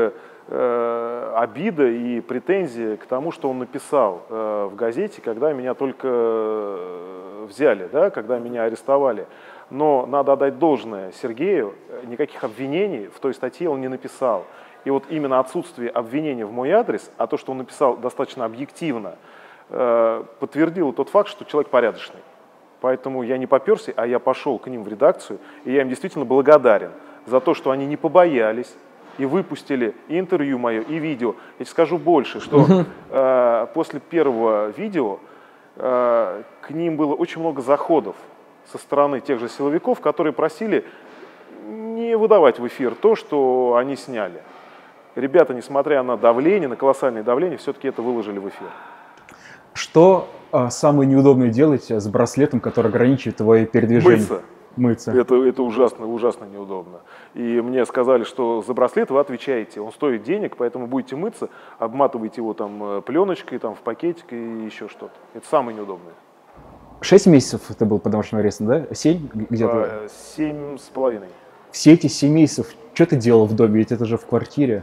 обида и претензия к тому, что он написал в газете, когда меня только взяли, да, когда меня арестовали. Но надо отдать должное Сергею, никаких обвинений в той статье он не написал. И вот именно отсутствие обвинения в мой адрес, а то, что он написал достаточно объективно, подтвердило тот факт, что человек порядочный. Поэтому я не попёрся, а я пошел к ним в редакцию, и я им действительно благодарен за то, что они не побоялись и выпустили и интервью мое, и видео. Я тебе скажу больше, что после первого видео к ним было очень много заходов со стороны тех же силовиков, которые просили не выдавать в эфир то, что они сняли. Ребята, несмотря на давление, на колоссальное давление, все-таки это выложили в эфир. Что самое неудобное делать с браслетом, который ограничивает твои передвижения? Мыться. Это ужасно, ужасно неудобно. И мне сказали, что за браслет вы отвечаете, он стоит денег, поэтому будете мыться, обматываете его там пленочкой, там, в пакетик и еще что-то. Это самое неудобное. 6 месяцев ты был под домашним арестом, да? 7 где-то? 7,5. Все эти 7 месяцев, что ты делал в доме? Ведь это же в квартире.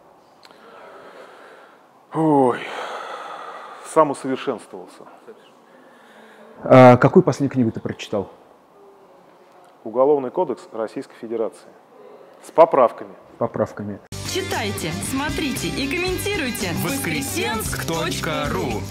Ой, самосовершенствовался. Какую последнюю книгу ты прочитал? Уголовный кодекс Российской Федерации. С поправками. Поправками. Читайте, смотрите и комментируйте. Воскресенск.ру.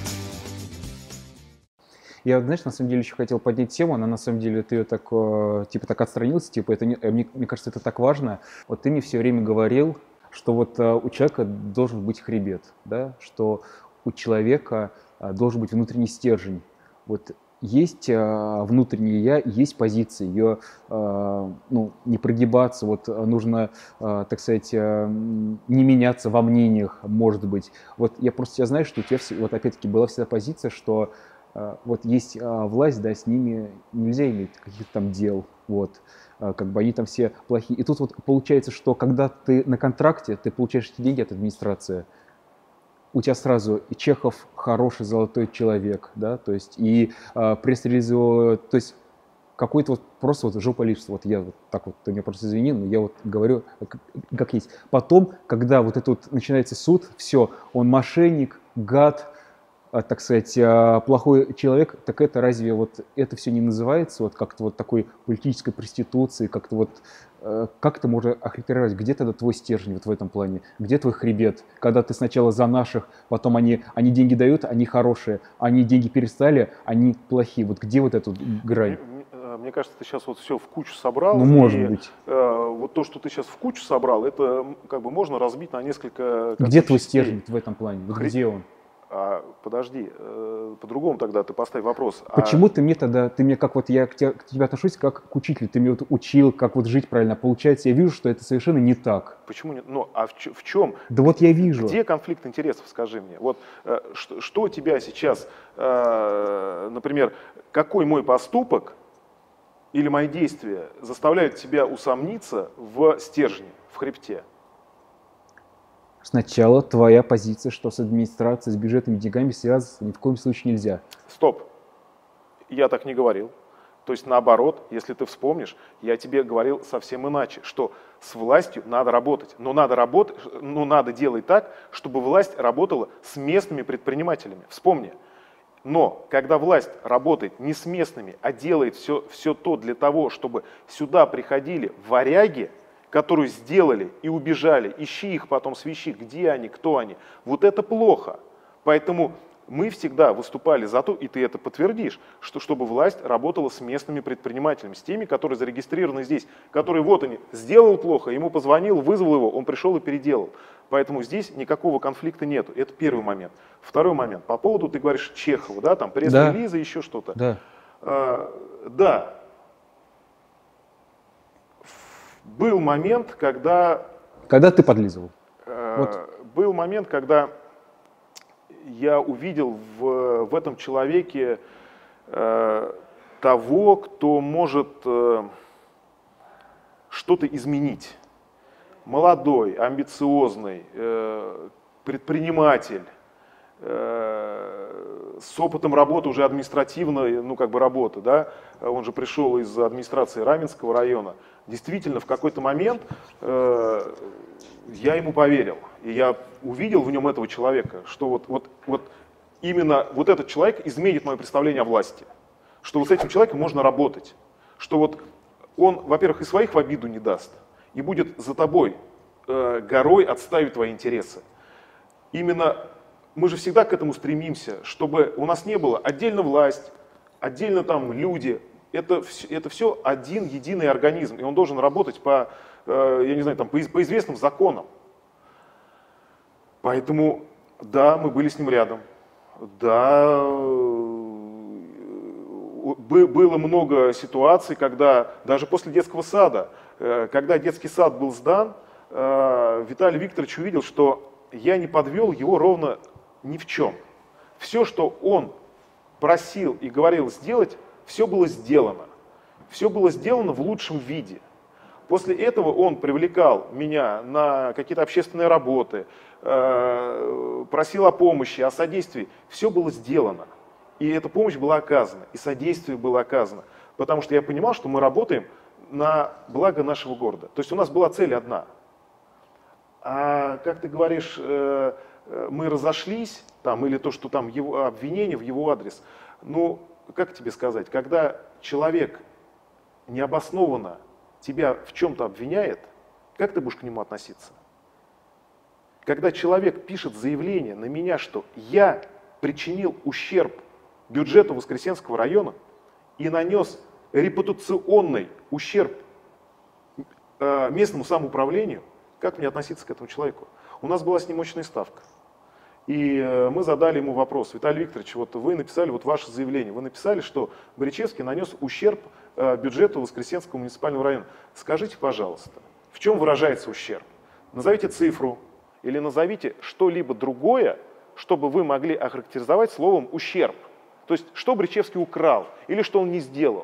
Я, знаешь, на самом деле еще хотел поднять тему, она на самом деле, ты ее так, типа, так отстранился, типа, это не, мне кажется, это так важно. Вот ты мне все время говорил, что вот у человека должен быть хребет, да, что у человека должен быть внутренний стержень. Вот есть внутреннее я, есть позиция, ее не прогибаться, вот нужно, так сказать, не меняться во мнениях, может быть. Вот я просто знаю, что у тебя, вот опять-таки, была всегда позиция, что вот есть власть, да, с ними нельзя иметь каких-то там дел, вот, как бы они там все плохие. И тут вот получается, что когда ты на контракте, ты получаешь эти деньги от администрации, у тебя сразу и Чехов хороший золотой человек, да, то есть и пресс-релизовывают, то есть какой-то вот просто вот жополичество, вот я вот так вот, ты меня просто извини, но я вот говорю как есть. Потом, когда вот это вот начинается суд, все, он мошенник, гад, так сказать, плохой человек, так это разве вот это все не называется вот как-то вот такой политической проституцией, как-то вот, как это можно охарактеризовать, где тогда твой стержень вот в этом плане, где твой хребет, когда ты сначала за наших, потом они деньги дают, они хорошие, они деньги перестали, они плохие, вот где вот эту грань? Мне кажется, ты сейчас вот все в кучу собрал. Ну, может быть. Вот то, что ты сейчас в кучу собрал, это как бы можно разбить на несколько... Где твой стержень в этом плане, вот где он? Подожди, по-другому тогда ты поставь вопрос. Почему ты мне тогда, ты мне как вот я к тебе отношусь как к учителю, ты меня вот учил, как вот жить правильно. Получается, я вижу, что это совершенно не так. Почему не? Ну, а в чем? Да вот я вижу. Где конфликт интересов, скажи мне? Вот что тебя сейчас, например, какой мой поступок или мои действия заставляют тебя усомниться в стержне, в хребте? Сначала твоя позиция, что с администрацией, с бюджетными деньгами связываться ни в коем случае нельзя. Стоп. Я так не говорил. То есть наоборот, если ты вспомнишь, я тебе говорил совсем иначе, что с властью надо работать. Но надо делать так, чтобы власть работала с местными предпринимателями. Вспомни. Но когда власть работает не с местными, а делает все то для того, чтобы сюда приходили варяги, которые сделали и убежали, ищи их потом, свищи, где они, кто они. Вот это плохо. Поэтому мы всегда выступали за то, и ты это подтвердишь, чтобы власть работала с местными предпринимателями, с теми, которые зарегистрированы здесь, которые вот они, сделал плохо, ему позвонил, вызвал его, он пришел и переделал. Поэтому здесь никакого конфликта нету. Это первый момент. Второй момент. По поводу, ты говоришь, Чехова, да, там пресс-релизы, еще что-то. Да. Да. Был момент, когда... Когда ты подлизывал? Был момент, когда я увидел в этом человеке того, кто может что-то изменить. Молодой, амбициозный, предприниматель, с опытом работы уже административной, работы, да, он же пришел из администрации Раменского района. Действительно, в какой-то момент я ему поверил, и я увидел в нем этого человека, что вот именно вот этот человек изменит мое представление о власти, что вот с этим человеком можно работать, что вот он, во-первых, и своих в обиду не даст, и будет за тобой горой отстаивать твои интересы. Именно мы же всегда к этому стремимся, чтобы у нас не было отдельно власть, отдельно там люди. Это все один единый организм, и он должен работать по я не знаю, там, по известным законам. Поэтому, да, мы были с ним рядом. Да, было много ситуаций, когда даже после детского сада, когда детский сад был сдан, Виталий Викторович увидел, что я не подвел его ровно ни в чем. Все, что он просил и говорил сделать, все было сделано. Все было сделано в лучшем виде. После этого он привлекал меня на какие-то общественные работы, просил о помощи, о содействии. Все было сделано. И эта помощь была оказана, и содействие было оказано. Потому что я понимал, что мы работаем на благо нашего города. То есть у нас была цель одна. А как ты говоришь, мы разошлись, там, или то, что там его обвинение в его адрес. Ну, как тебе сказать, когда человек необоснованно тебя в чем-то обвиняет, как ты будешь к нему относиться? Когда человек пишет заявление на меня, что я причинил ущерб бюджету Воскресенского района и нанес репутационный ущерб местному самоуправлению, как мне относиться к этому человеку? У нас была с ним очная ставка. И мы задали ему вопрос: Виталий Викторович, вот вы написали, вот ваше заявление, вы написали, что Боричевский нанес ущерб бюджету Воскресенского муниципального района. Скажите, пожалуйста, в чем выражается ущерб? Назовите цифру или назовите что-либо другое, чтобы вы могли охарактеризовать словом ущерб. То есть, что Боричевский украл или что он не сделал.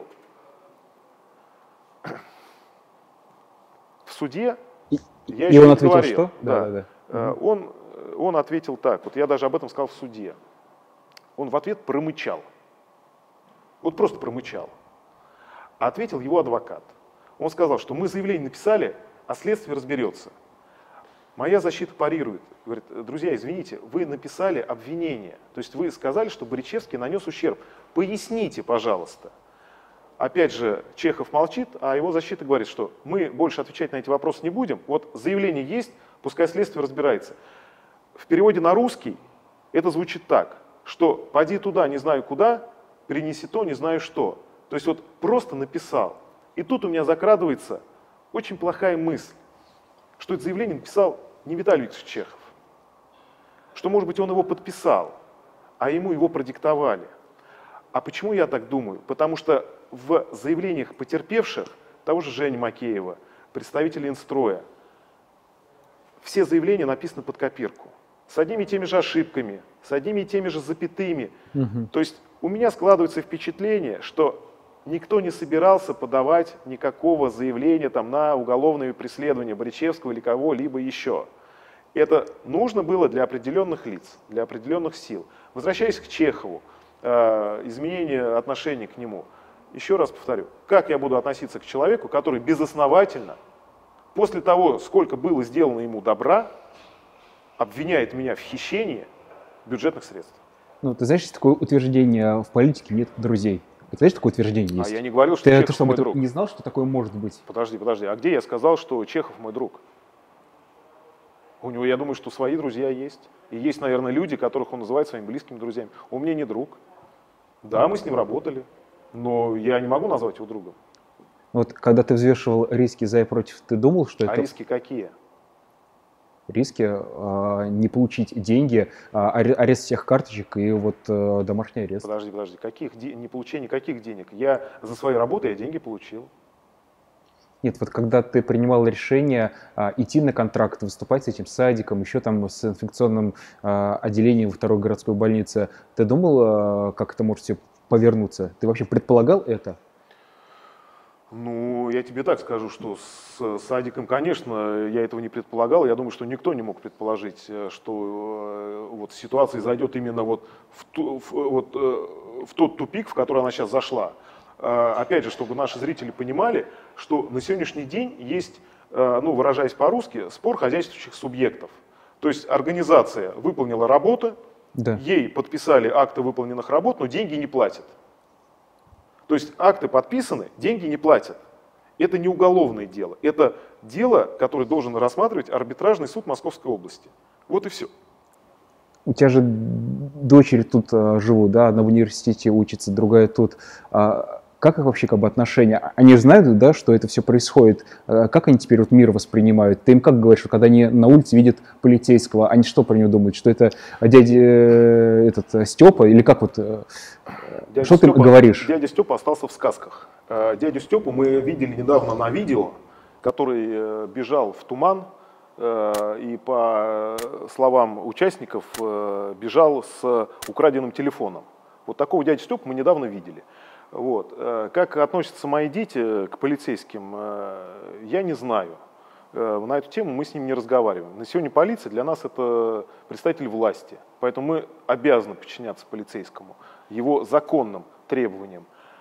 В суде я еще он не ответил, говорил. что? Да. Он ответил так, вот я даже об этом сказал в суде. Он в ответ промычал. Вот просто промычал. А ответил его адвокат. Он сказал, что мы заявление написали, а следствие разберется. Моя защита парирует. Говорит: друзья, извините, вы написали обвинение. То есть вы сказали, что Боричевский нанес ущерб. Поясните, пожалуйста. Опять же, Чехов молчит, а его защита говорит, что мы больше отвечать на эти вопросы не будем. Вот заявление есть, пускай следствие разбирается. В переводе на русский это звучит так, что «поди туда, не знаю куда, принеси то, не знаю что». То есть вот просто написал. И тут у меня закрадывается очень плохая мысль, что это заявление написал не Виталий Викторович Чехов, что, может быть, он его подписал, а ему его продиктовали. А почему я так думаю? Потому что в заявлениях потерпевших, того же Жени Макеева, представителей Инстроя, все заявления написаны под копирку, с одними и теми же ошибками, с одними и теми же запятыми. То есть у меня складывается впечатление, что никто не собирался подавать никакого заявления там, на уголовное преследование Боричевского или кого-либо еще. Это нужно было для определенных лиц, для определенных сил. Возвращаясь к Чехову, изменение отношений к нему. Еще раз повторю, как я буду относиться к человеку, который безосновательно, после того, сколько было сделано ему добра, обвиняет меня в хищении бюджетных средств. Ну, ты знаешь, есть такое утверждение: в политике нет друзей. Ты знаешь, такое утверждение есть? А я не говорил, что ты Чехов что, мой друг. Не знал, что такое может быть? Подожди. А где я сказал, что Чехов мой друг? У него, я думаю, что свои друзья есть. И есть, наверное, люди, которых он называет своими близкими друзьями. Он мне не друг. Да, мы с ним работали, но я не могу назвать его другом. Вот когда ты взвешивал риски за и против, ты думал, что это... А риски какие? Риски не получить деньги, арест всех карточек и вот домашний арест. Подожди. Не получение каких денег? Я за свою работу деньги получил. Нет, вот когда ты принимал решение идти на контракт, выступать с этим садиком, еще там с инфекционным отделением второй городской больницы, ты думал, как это может все повернуться? Ты вообще предполагал это? Ну, я тебе так скажу, что с садиком, конечно, я этого не предполагал. Я думаю, что никто не мог предположить, что вот ситуация зайдет именно вот в тот тупик, в который она сейчас зашла. Опять же, чтобы наши зрители понимали, что на сегодняшний день есть, ну, выражаясь по-русски, спор хозяйствующих субъектов. То есть организация выполнила работу, да, ей подписали акты выполненных работ, но деньги не платят. То есть акты подписаны, деньги не платят. Это не уголовное дело, это дело, которое должен рассматривать арбитражный суд Московской области. Вот и все. У тебя же дочери тут живут, да, одна в университете учится, другая тут. как их вообще как бы отношения? Они же знают, да, что это все происходит. Как они теперь вот мир воспринимают? Ты им как говоришь, что когда они на улице видят полицейского, они что про него думают? Что это дядя Степа? Или как вот? Что ты говоришь? Дядя Степа остался в сказках. Дядю Степу мы видели недавно на видео, который бежал в туман и, по словам участников, бежал с украденным телефоном. Вот такого дядю Степу мы недавно видели. Вот. Как относятся мои дети к полицейским, я не знаю. На эту тему мы с ним не разговариваем. На сегодня полиция для нас это представитель власти, поэтому мы обязаны подчиняться полицейскому, его законным требованиям.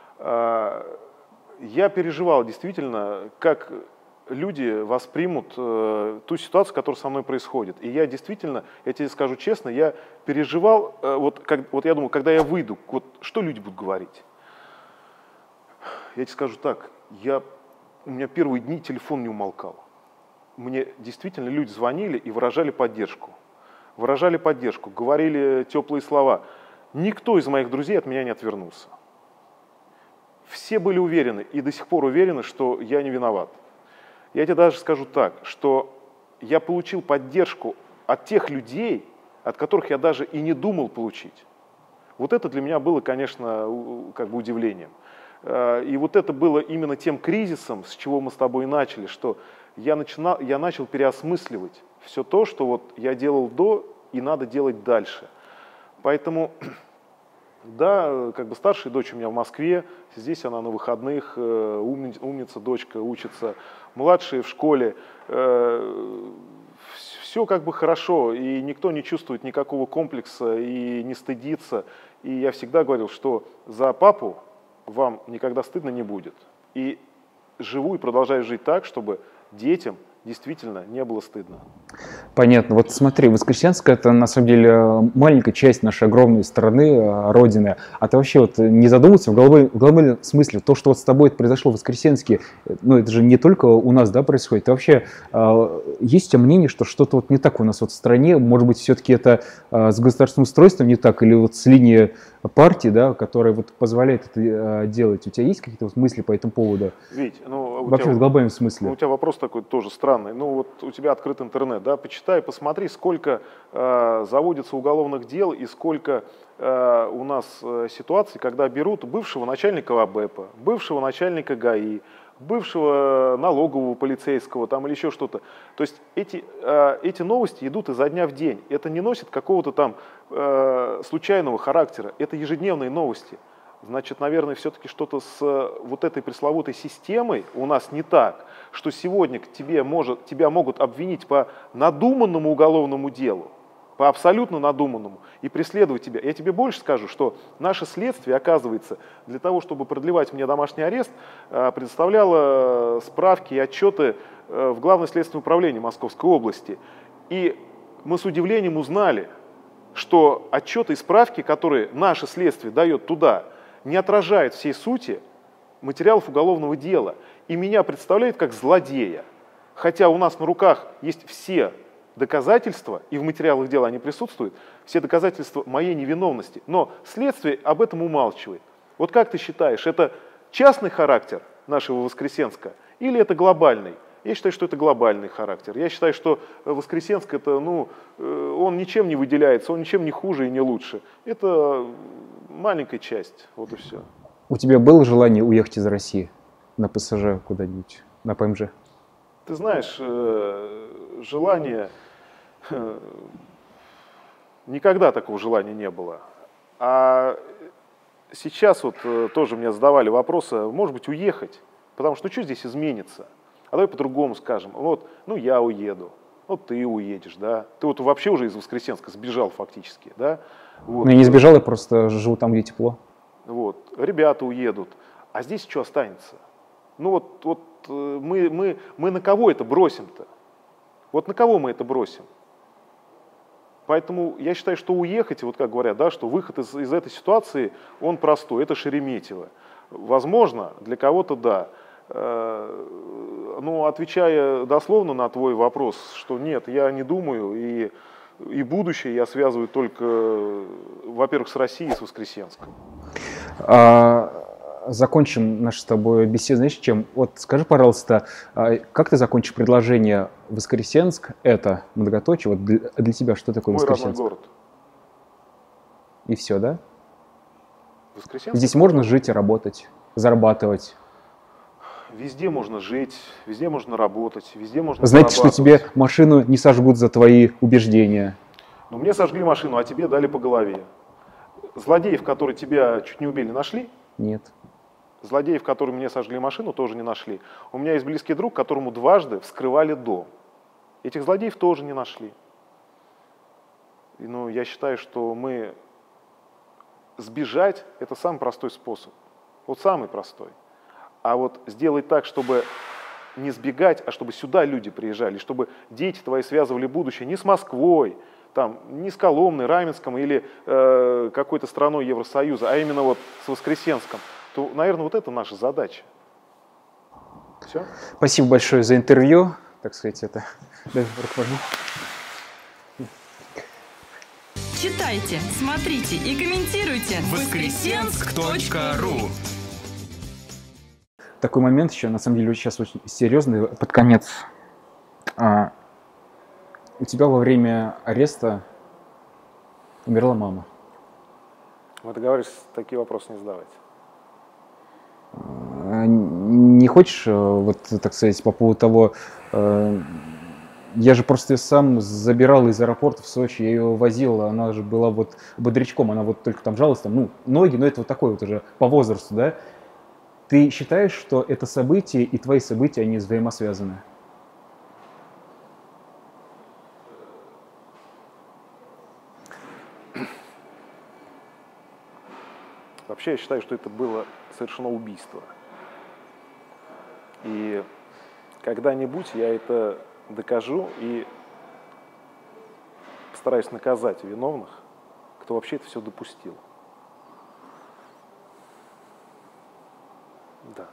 Я переживал действительно, как люди воспримут ту ситуацию, которая со мной происходит. И я действительно, я тебе скажу честно, я переживал, вот я думал, когда я выйду, вот что люди будут говорить. Я тебе скажу так, у меня первые дни телефон не умолкал. Мне действительно люди звонили и выражали поддержку. Говорили теплые слова. Никто из моих друзей от меня не отвернулся. Все были уверены и до сих пор уверены, что я не виноват. Я тебе даже скажу так, что я получил поддержку от тех людей, от которых я даже и не думал получить. Вот это для меня было, конечно, как бы удивлением. И вот это было именно тем кризисом, с чего мы с тобой начали, что я начал переосмысливать все то, что вот я делал до и надо делать дальше. Поэтому, да, как бы старшая дочь у меня в Москве, здесь она на выходных, умница дочка, учится, младшие в школе. Все как бы хорошо, и никто не чувствует никакого комплекса и не стыдится. И я всегда говорил, что за папу вам никогда стыдно не будет. И живу и продолжаю жить так, чтобы детям действительно не было стыдно. Понятно. Вот смотри, Воскресенск — это на самом деле маленькая часть нашей огромной страны, Родины. А ты вообще вот не задумывался в глобальном смысле, то, что вот с тобой это произошло в Воскресенске, ну это же не только у нас, да, происходит. И вообще есть у тебя мнение, что что-то вот не так у нас вот в стране? Может быть, все-таки это с государственным устройством не так, или вот с линией партии, да, которая вот позволяет это делать? У тебя есть какие-то вот мысли по этому поводу? Вить, вообще в глобальном смысле. У тебя вопрос такой тоже странный. Ну вот у тебя открыт интернет, да, почитай, посмотри, сколько заводится уголовных дел и сколько у нас ситуаций, когда берут бывшего начальника АБЭПа, бывшего начальника ГАИ, бывшего налогового полицейского там или еще что-то. То есть эти новости идут изо дня в день. Это не носит какого-то там случайного характера. Это ежедневные новости. Значит, наверное, все-таки что-то с вот этой пресловутой системой у нас не так, что сегодня тебя могут обвинить по надуманному уголовному делу, по абсолютно надуманному, и преследовать тебя. Я тебе больше скажу, что наше следствие, оказывается, для того, чтобы продлевать мне домашний арест, предоставляло справки и отчеты в Главное следственное управление Московской области. И мы с удивлением узнали, что отчеты и справки, которые наше следствие дает туда, не отражают всей сути материалов уголовного дела. И меня представляют как злодея. Хотя у нас на руках есть все доказательства, и в материалах дела они присутствуют, все доказательства моей невиновности. Но следствие об этом умалчивает. Вот как ты считаешь, это частный характер нашего Воскресенска или это глобальный? Я считаю, что это глобальный характер. Я считаю, что Воскресенск, это, он ничем не выделяется, он ничем не хуже и не лучше. Это маленькая часть, вот и все. У тебя было желание уехать из России на ПСЖ куда-нибудь, на ПМЖ? Ты знаешь, желание... Никогда такого желания не было. А сейчас вот тоже мне задавали вопросы, может быть, уехать, потому что что здесь изменится? А давай по-другому скажем. Вот, я уеду, ты уедешь, да? Ты вот вообще уже из Воскресенска сбежал фактически, да? Вот. Я не сбежал, я просто живу там, где тепло. Вот, ребята уедут, а здесь что останется? Мы на кого это бросим-то? Вот на кого мы это бросим? Поэтому я считаю, что уехать, вот как говорят, да, что выход из этой ситуации, он простой, это Шереметьево. Возможно, для кого-то да. Но отвечая дословно на твой вопрос, что нет, я не думаю, и будущее я связываю только, во-первых, с Россией и с Воскресенском. закончим нашу с тобой беседу, знаешь, чем? Вот скажи, пожалуйста, как ты закончишь предложение Воскресенск, это многоточие, вот для тебя что такое Мой родной Воскресенск? город. И все, да? Воскресенск. Здесь можно жить и работать, зарабатывать. Везде можно жить, везде можно работать, везде можно Знаете, что зарабатывать. тебе машину не сожгут за твои убеждения. Но мне сожгли машину, а тебе дали по голове. Злодеев, которые тебя чуть не убили, нашли? Нет. Злодеев, которые мне сожгли машину, тоже не нашли. У меня есть близкий друг, которому дважды вскрывали дом. Этих злодеев тоже не нашли. Ну, я считаю, что мы сбежать – это самый простой способ. Вот самый простой. А вот сделать так, чтобы не сбегать, а чтобы сюда люди приезжали, чтобы дети твои связывали будущее не с Москвой, там, не с Коломной, Раменском или какой-то страной Евросоюза, а именно вот с Воскресенском, то, наверное, вот это наша задача. Все? Спасибо большое за интервью. Так сказать, это... Читайте, смотрите и комментируйте. Воскресенск.ру. Такой момент еще, на самом деле, сейчас очень серьезный, под конец. У тебя во время ареста умерла мама. Мы договорились такие вопросы не задавать. Не хочешь, вот, так сказать, по поводу того, я же просто ее сам забирал из аэропорта в Сочи, я ее возил, она же была вот бодрячком, она вот только там жалась, там, ну, ноги, но это вот такое вот уже по возрасту, да? Ты считаешь, что это событие и твои события, они взаимосвязаны? Вообще я считаю, что это было совершено убийство. И когда-нибудь я это докажу и постараюсь наказать виновных, кто вообще это все допустил. Да.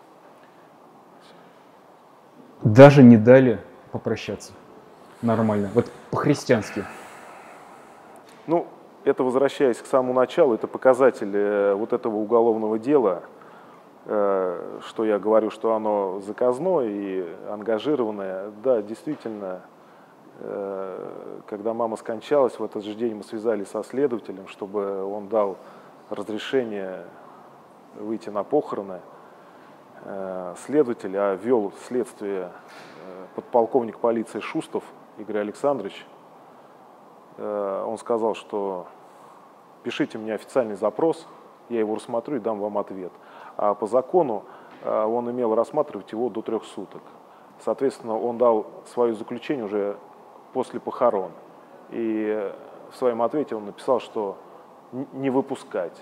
Даже не дали попрощаться нормально, вот по-христиански. Ну, это, возвращаясь к самому началу, это показатель вот этого уголовного дела, что я говорю, что оно заказное и ангажированное. Да, действительно, когда мама скончалась, в этот же день мы связались со следователем, чтобы он дал разрешение выйти на похороны. Следователь, а вел следствие подполковник полиции Шустов Игорь Александрович, он сказал, что пишите мне официальный запрос, я его рассмотрю и дам вам ответ. А по закону он имел рассматривать его до 3 суток. Соответственно, он дал свое заключение уже после похорон. И в своем ответе он написал, что не выпускать.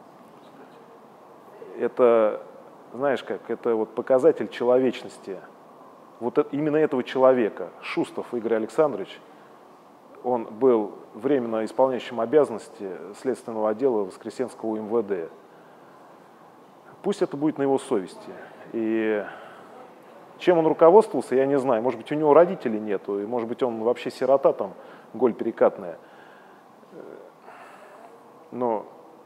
Это, знаешь как, это вот показатель человечности. Вот именно этого человека, Шустов Игорь Александрович, он был временно исполняющим обязанности следственного отдела Воскресенского МВД. Пусть это будет на его совести. И чем он руководствовался, я не знаю. Может быть, у него родителей нету, и может быть, он вообще сирота, там, голь перекатная. Но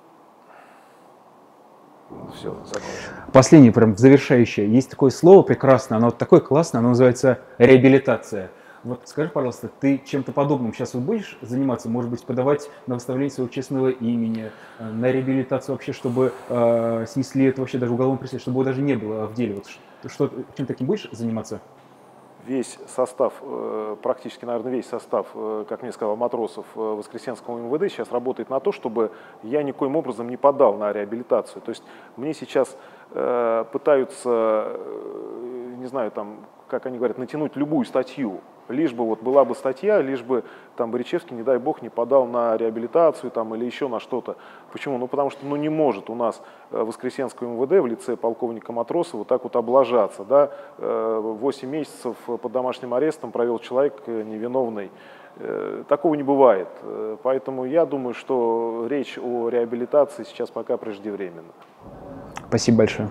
все, закончим. Последнее, прям завершающее. Есть такое слово прекрасное, оно вот такое классное, оно называется реабилитация. Вот скажи, пожалуйста, ты чем-то подобным сейчас вот будешь заниматься? Может быть, подавать на восстановление своего честного имени, на реабилитацию вообще, чтобы снесли это вообще даже уголовное преследование, чтобы его даже не было в деле? Вот что, чем таким будешь заниматься? Весь состав, практически, наверное, весь состав, как мне сказал, матросов Воскресенского МВД сейчас работает на то, чтобы я никоим образом не подал на реабилитацию. То есть мне сейчас пытаются, не знаю, там, как они говорят, натянуть любую статью. Лишь бы вот была бы статья, лишь бы там Боричевский, не дай бог, не подал на реабилитацию там, или еще на что-то. Почему? Ну потому что не может у нас Воскресенского МВД в лице полковника Матросова вот так вот облажаться. Да? 8 месяцев под домашним арестом провел человек невиновный. Такого не бывает. Поэтому я думаю, что речь о реабилитации сейчас пока преждевременна. Спасибо большое.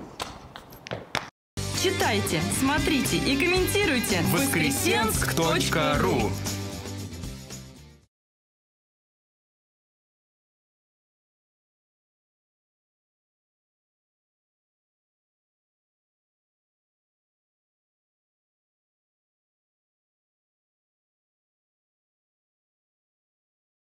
Читайте, смотрите и комментируйте. Воскресенск.ру.